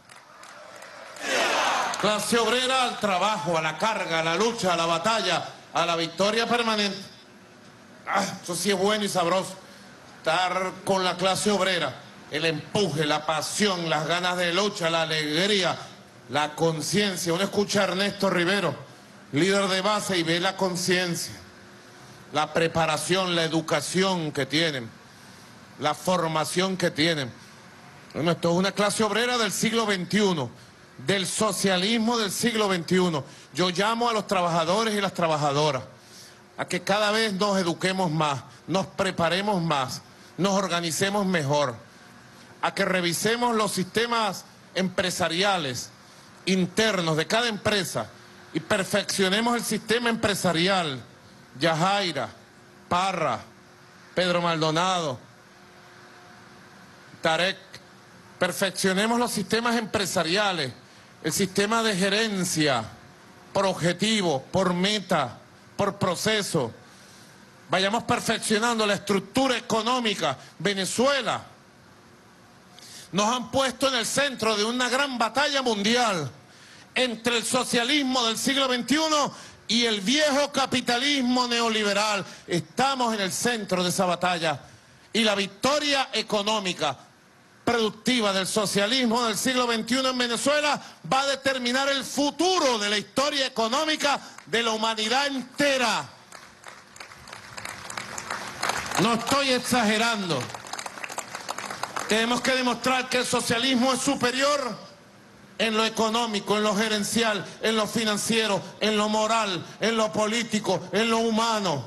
Clase obrera al trabajo, a la carga, a la lucha, a la batalla, a la victoria permanente. Eso sí es bueno y sabroso. Estar con la clase obrera, el empuje, la pasión, las ganas de lucha, la alegría, la conciencia. Uno escucha a Ernesto Rivero, líder de base, y ve la conciencia, la preparación, la educación que tienen, la formación que tienen. Bueno, esto es una clase obrera del siglo XXI, del socialismo del siglo XXI. Yo llamo a los trabajadores y las trabajadoras a que cada vez nos eduquemos más, nos preparemos más, nos organicemos mejor, a que revisemos los sistemas empresariales internos de cada empresa y perfeccionemos el sistema empresarial. Yajaira, Parra, Pedro Maldonado, Tarek, perfeccionemos los sistemas empresariales, el sistema de gerencia, por objetivo, por meta, por proceso. Vayamos perfeccionando la estructura económica. Venezuela nos han puesto en el centro de una gran batalla mundial entre el socialismo del siglo XXI y el viejo capitalismo neoliberal. Estamos en el centro de esa batalla y la victoria económica productiva del socialismo del siglo XXI en Venezuela va a determinar el futuro de la historia económica de la humanidad entera. No estoy exagerando. Tenemos que demostrar que el socialismo es superior en lo económico, en lo gerencial, en lo financiero, en lo moral, en lo político, en lo humano.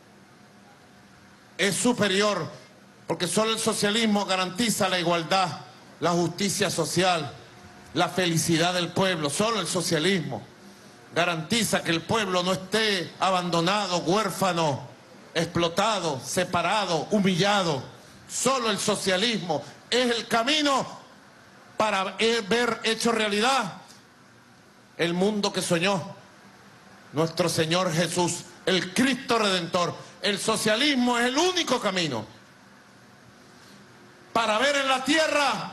Es superior, porque solo el socialismo garantiza la igualdad, la justicia social, la felicidad del pueblo. Solo el socialismo garantiza que el pueblo no esté abandonado, huérfano, explotado, separado, humillado. Solo el socialismo es el camino para ver hecho realidad el mundo que soñó nuestro Señor Jesús, el Cristo Redentor. El socialismo es el único camino para ver en la tierra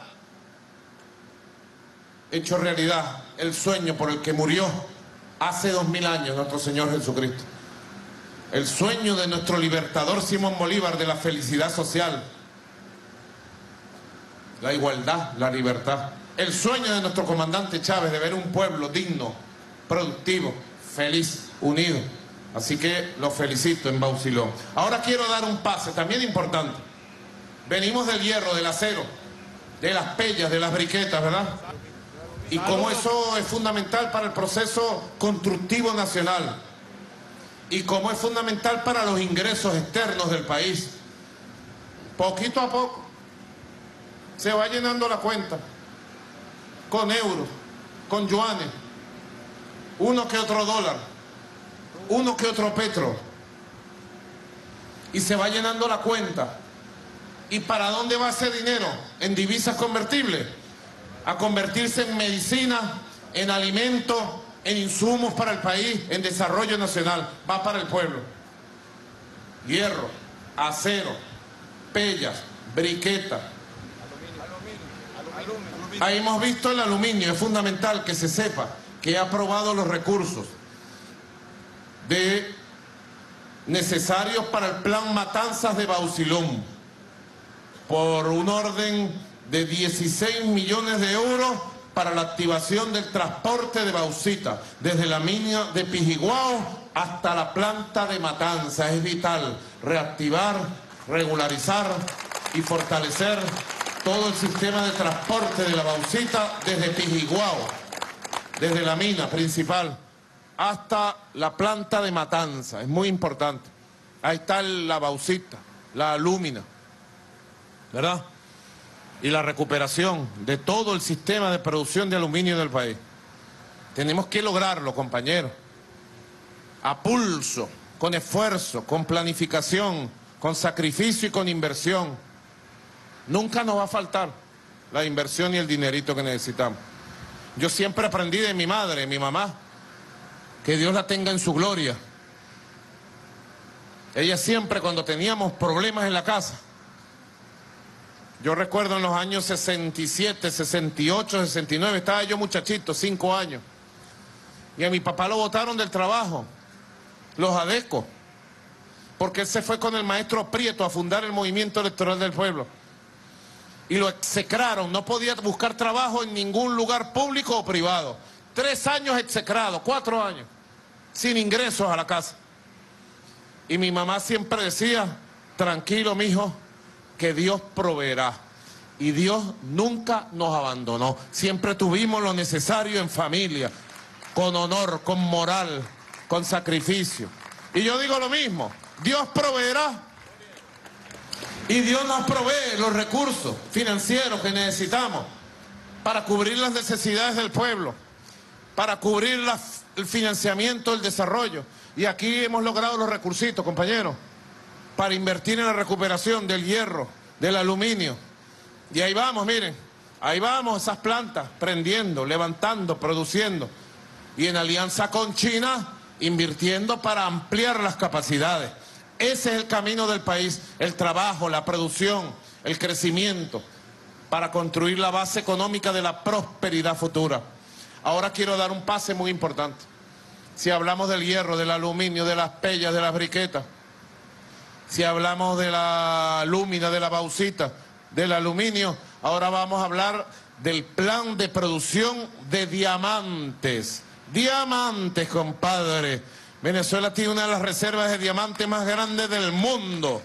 hecho realidad el sueño por el que murió hace 2000 años nuestro Señor Jesucristo. El sueño de nuestro libertador Simón Bolívar de la felicidad social, la igualdad, la libertad. El sueño de nuestro comandante Chávez de ver un pueblo digno, productivo, feliz, unido. Así que los felicito en Bausilón. Ahora quiero dar un pase también importante. Venimos del hierro, del acero, de las pellas, de las briquetas, ¿verdad? Y cómo eso es fundamental para el proceso constructivo nacional. Y cómo es fundamental para los ingresos externos del país. Poquito a poco se va llenando la cuenta, con euros, con yuanes, uno que otro dólar, uno que otro petro, y se va llenando la cuenta. ¿Y para dónde va ese dinero? En divisas convertibles, a convertirse en medicina, en alimentos, en insumos para el país, en desarrollo nacional. Va para el pueblo. Hierro, acero, pellas, briquetas. Ahí hemos visto el aluminio. Es fundamental que se sepa que he aprobado los recursos necesarios para el plan Matanzas de Bausilón por un orden de 16 millones de euros para la activación del transporte de bauxita desde la mina de Pijiguao hasta la planta de Matanza. Es vital reactivar, regularizar y fortalecer todo el sistema de transporte de la bauxita desde Pijiguao, desde la mina principal, hasta la planta de Matanza. Es muy importante. Ahí está la bauxita, la alúmina, ¿verdad? Y la recuperación de todo el sistema de producción de aluminio del país. Tenemos que lograrlo, compañeros. A pulso, con esfuerzo, con planificación, con sacrificio y con inversión. Nunca nos va a faltar la inversión y el dinerito que necesitamos. Yo siempre aprendí de mi madre, mi mamá, que Dios la tenga en su gloria. Ella siempre, cuando teníamos problemas en la casa, yo recuerdo en los años 67, 68, 69, estaba yo muchachito, 5 años, y a mi papá lo botaron del trabajo, los ADECO, porque él se fue con el maestro Prieto a fundar el Movimiento Electoral del Pueblo. Y lo execraron, no podía buscar trabajo en ningún lugar público o privado. 3 años execrado, 4 años, sin ingresos a la casa. Y mi mamá siempre decía, tranquilo, mijo, que Dios proveerá. Y Dios nunca nos abandonó. Siempre tuvimos lo necesario en familia, con honor, con moral, con sacrificio. Y yo digo lo mismo, Dios proveerá. Y Dios nos provee los recursos financieros que necesitamos para cubrir las necesidades del pueblo, para cubrir el financiamiento del desarrollo. Y aquí hemos logrado los recursitos, compañeros, para invertir en la recuperación del hierro, del aluminio. Y ahí vamos, miren, ahí vamos esas plantas prendiendo, levantando, produciendo. Y en alianza con China, invirtiendo para ampliar las capacidades. Ese es el camino del país, el trabajo, la producción, el crecimiento, para construir la base económica de la prosperidad futura. Ahora quiero dar un pase muy importante. Si hablamos del hierro, del aluminio, de las pellas, de las briquetas, si hablamos de la alúmina, de la bauxita, del aluminio, ahora vamos a hablar del plan de producción de diamantes. Diamantes, compadre. Venezuela tiene una de las reservas de diamantes más grandes del mundo.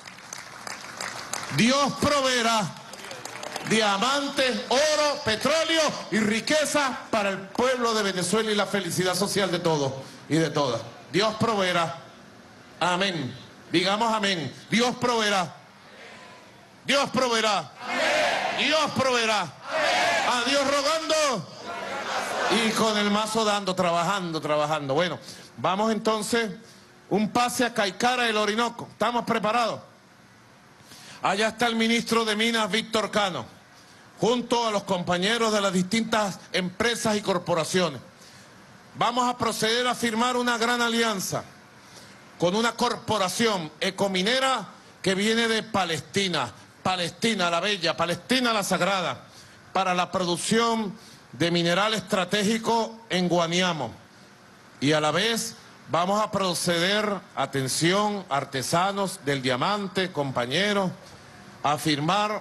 Dios proveerá diamantes, oro, petróleo y riqueza para el pueblo de Venezuela y la felicidad social de todos y de todas. Dios proveerá. Amén. Digamos amén. Dios proveerá. Dios proveerá. Dios proveerá. A Dios rogando y con el mazo dando, trabajando. Bueno, vamos entonces un pase a Caicara del Orinoco. ¿Estamos preparados? Allá está el ministro de Minas, Víctor Cano, junto a los compañeros de las distintas empresas y corporaciones. Vamos a proceder a firmar una gran alianza con una corporación ecominera que viene de Palestina. Palestina la bella, Palestina la sagrada, para la producción de mineral estratégico en Guaniamo. Y a la vez vamos a proceder, atención, artesanos del diamante, compañeros, a firmar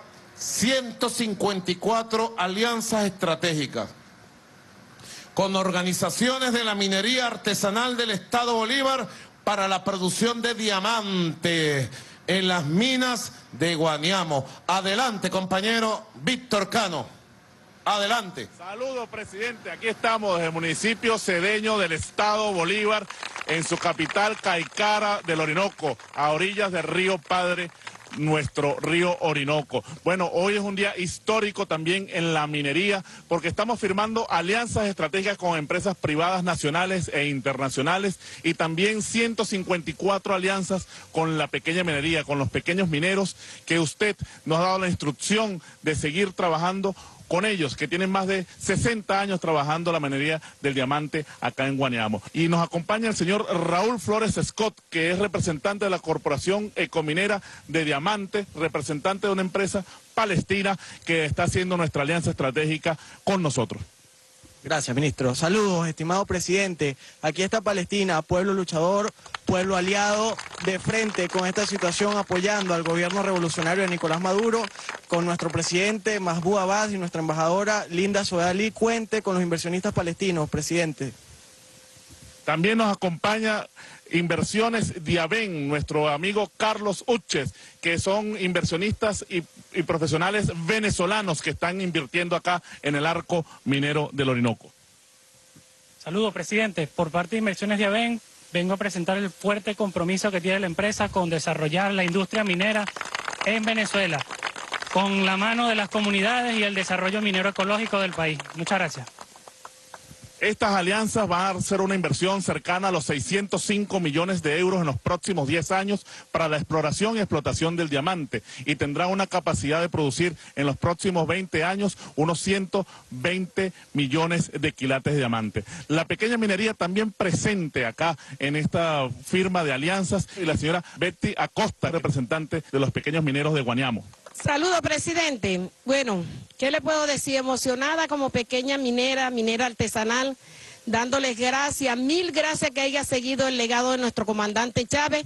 154 alianzas estratégicas con organizaciones de la minería artesanal del Estado Bolívar para la producción de diamantes en las minas de Guaniamo. Adelante, compañero Víctor Cano. Adelante. Saludos, presidente. Aquí estamos desde el municipio Cedeño del Estado Bolívar, en su capital, Caicara del Orinoco, a orillas del río Padre, nuestro río Orinoco. Bueno, hoy es un día histórico también en la minería, porque estamos firmando alianzas estratégicas con empresas privadas nacionales e internacionales, y también 154 alianzas con la pequeña minería, con los pequeños mineros, que usted nos ha dado la instrucción de seguir trabajando con ellos, que tienen más de 60 años trabajando la minería del diamante acá en Guaniamo. Y nos acompaña el señor Raúl Flores Scott, que es representante de la Corporación Ecominera de Diamante, representante de una empresa palestina que está haciendo nuestra alianza estratégica con nosotros. Gracias, ministro. Saludos, estimado presidente. Aquí está Palestina, pueblo luchador, pueblo aliado, de frente con esta situación, apoyando al gobierno revolucionario de Nicolás Maduro, con nuestro presidente Mahmoud Abbas y nuestra embajadora Linda Soedad Ali. Cuente con los inversionistas palestinos, presidente. También nos acompaña Inversiones Diaven, nuestro amigo Carlos Uches, que son inversionistas y profesionales venezolanos que están invirtiendo acá en el arco minero del Orinoco. Saludos, presidente. Por parte de Inversiones Diaven, vengo a presentar el fuerte compromiso que tiene la empresa con desarrollar la industria minera en Venezuela, con la mano de las comunidades y el desarrollo minero ecológico del país. Muchas gracias. Estas alianzas van a ser una inversión cercana a los 605 millones de euros en los próximos 10 años para la exploración y explotación del diamante, y tendrá una capacidad de producir en los próximos 20 años unos 120 millones de quilates de diamante. La pequeña minería también presente acá en esta firma de alianzas, y la señora Betty Acosta, representante de los pequeños mineros de Guaniamo. Saludos, presidente. Bueno, ¿qué le puedo decir? Emocionada como pequeña minera artesanal, dándoles gracias, mil gracias que haya seguido el legado de nuestro comandante Chávez,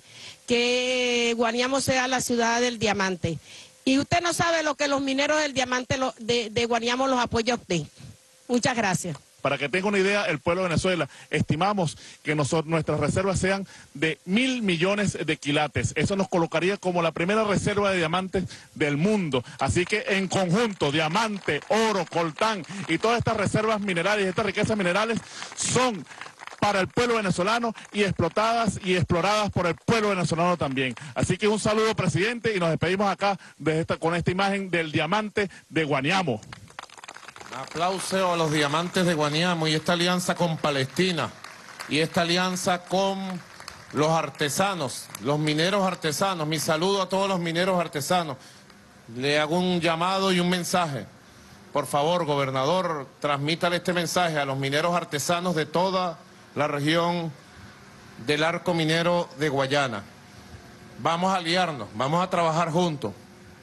que Guaniamo sea la ciudad del diamante. Y usted no sabe lo que los mineros del diamante de Guaniamo los apoya a usted. Muchas gracias. Para que tenga una idea, el pueblo de Venezuela, estimamos que nuestras reservas sean de 1.000 millones de quilates. Eso nos colocaría como la primera reserva de diamantes del mundo. Así que en conjunto, diamante, oro, coltán y todas estas reservas minerales, estas riquezas minerales son para el pueblo venezolano y explotadas y exploradas por el pueblo venezolano también. Así que un saludo, presidente, y nos despedimos acá con esta imagen del diamante de Guaniamo. Un aplauso a los diamantes de Guaniamo y esta alianza con Palestina y esta alianza con los artesanos, los mineros artesanos. Mi saludo a todos los mineros artesanos. Le hago un llamado y un mensaje. Por favor, gobernador, transmítale este mensaje a los mineros artesanos de toda la región del arco minero de Guayana. Vamos a aliarnos, vamos a trabajar juntos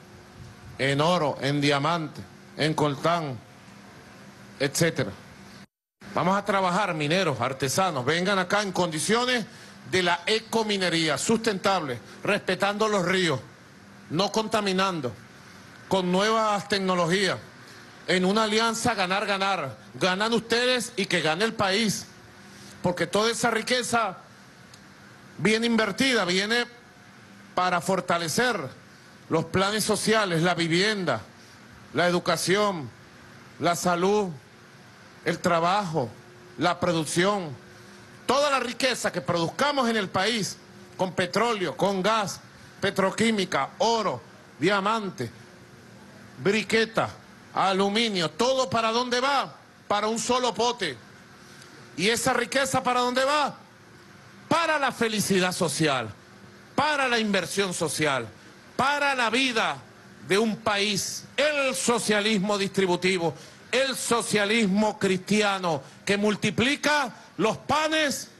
en oro, en diamante, en coltán, etcétera. Vamos a trabajar, mineros, artesanos, vengan acá en condiciones de la ecominería sustentable, respetando los ríos, no contaminando, con nuevas tecnologías, en una alianza ganar-ganar. Ganan ustedes y que gane el país, porque toda esa riqueza bien invertida viene para fortalecer los planes sociales, la vivienda, la educación, la salud, el trabajo, la producción, toda la riqueza que produzcamos en el país, con petróleo, con gas, petroquímica, oro, diamante, briqueta, aluminio, todo ¿para dónde va? Para un solo pote. ¿Y esa riqueza para dónde va? Para la felicidad social, para la inversión social, para la vida de un país, el socialismo distributivo, el socialismo cristiano que multiplica los panes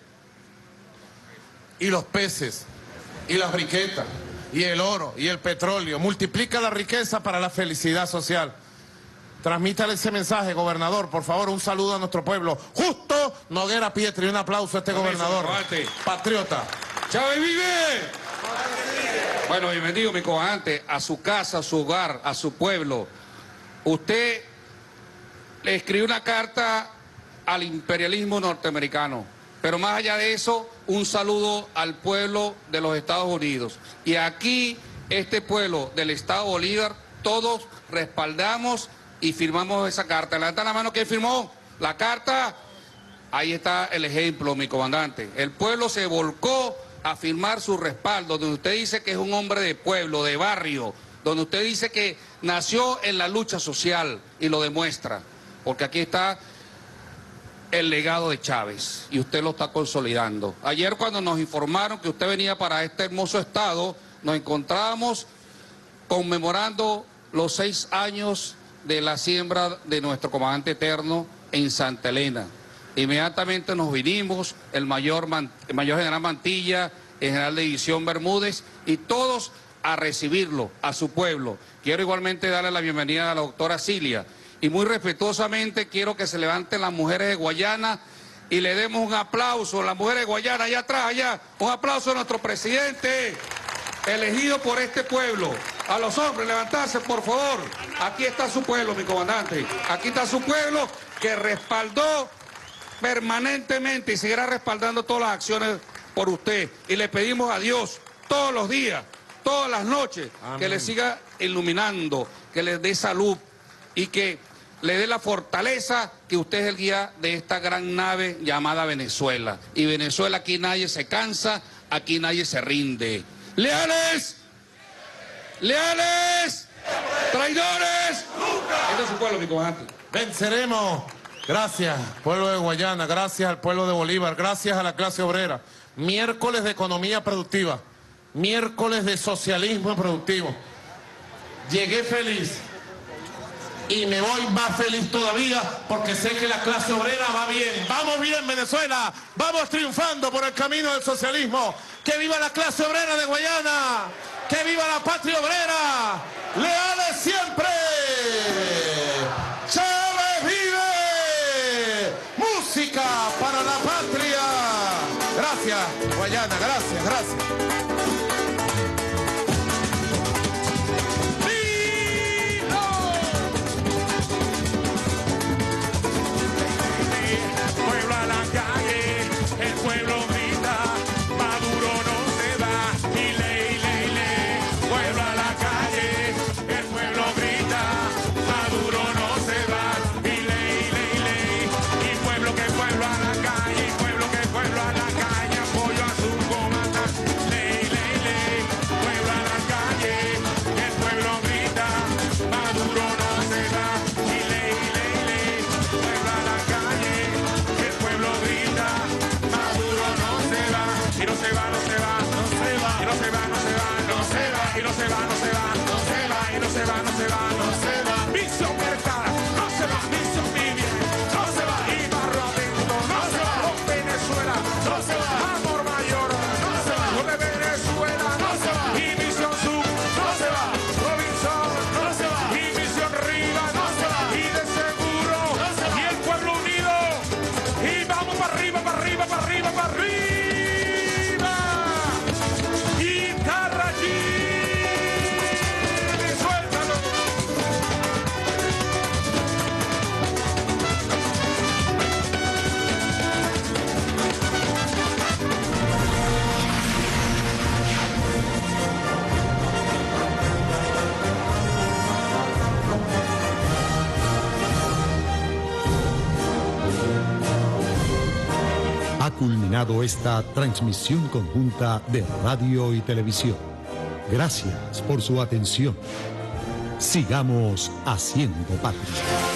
y los peces y las briquetas y el oro y el petróleo, multiplica la riqueza para la felicidad social. Transmítale ese mensaje, gobernador, por favor, un saludo a nuestro pueblo. Justo Noguera Pietri, un aplauso a este gobernador patriota. ¡Chávez vive! Bueno, bienvenido, mi comandante, a su casa, a su hogar, a su pueblo. Usted le escribió una carta al imperialismo norteamericano, pero más allá de eso, un saludo al pueblo de los Estados Unidos. Y aquí, este pueblo del Estado Bolívar, todos respaldamos y firmamos esa carta. Levanta la mano, ¿quién firmó la carta? Ahí está el ejemplo, mi comandante. El pueblo se volcó a firmar su respaldo, donde usted dice que es un hombre de pueblo, de barrio, donde usted dice que nació en la lucha social y lo demuestra. Porque aquí está el legado de Chávez y usted lo está consolidando. Ayer cuando nos informaron que usted venía para este hermoso estado, nos encontrábamos conmemorando los 6 años de la siembra de nuestro comandante eterno en Santa Elena. Inmediatamente nos vinimos, el mayor general Mantilla, el general de división Bermúdez y todos a recibirlo, a su pueblo. Quiero igualmente darle la bienvenida a la doctora Cilia. Y muy respetuosamente quiero que se levanten las mujeres de Guayana y le demos un aplauso a las mujeres de Guayana, allá atrás, allá. Un aplauso a nuestro presidente, elegido por este pueblo. A los hombres, levantarse, por favor. Aquí está su pueblo, mi comandante. Aquí está su pueblo que respaldó permanentemente y seguirá respaldando todas las acciones por usted. Y le pedimos a Dios todos los días, todas las noches, que le siga iluminando, que le dé salud y que le dé la fortaleza que usted es el guía de esta gran nave llamada Venezuela. Y Venezuela, aquí nadie se cansa, aquí nadie se rinde. ¡Leales! ¡Leales! ¡Traidores! ¡Nunca! Este es su pueblo, mi comandante. Venceremos. Gracias, pueblo de Guayana, gracias al pueblo de Bolívar, gracias a la clase obrera. Miércoles de economía productiva, miércoles de socialismo productivo. Llegué feliz y me voy más feliz todavía porque sé que la clase obrera va bien. Vamos bien, Venezuela, vamos triunfando por el camino del socialismo. ¡Que viva la clase obrera de Guayana! ¡Que viva la patria obrera! ¡Leales siempre! ¡Chávez vive! ¡Música para la patria! Gracias, Guayana, gracias, gracias. Pueblo a la calle, el pueblo grita, Maduro no se va, y ley. Pueblo a la calle, el pueblo grita, Maduro no se va, y ley. Y pueblo a la calle, pueblo a la calle, apoyo a su comandante, ley. Pueblo a la calle, el pueblo grita, Maduro no se va, y ley. Pueblo a la calle, el pueblo grita, Maduro no se va, y no se va, no se va, no se va, y no se va, no se va, no se va, y no se va, no se va, no se va, y no se va, no se va, no se va. Misión Mercada, no se va, Misión Vivian, no se va, y Barro Atento, no se va, con Venezuela, no se va, Amor Mayor, no se va, con Venezuela, no se va, y Misión Sur, no se va, Robinson, no se va, y Misión Riva, no se va, y de seguro, no se va, y el pueblo unido, y vamos para arriba, para arriba, para arriba, para arriba. Y Carrachí, suéltalo. Ha culminado esta transmisión conjunta de radio y televisión. Gracias por su atención. Sigamos haciendo patria.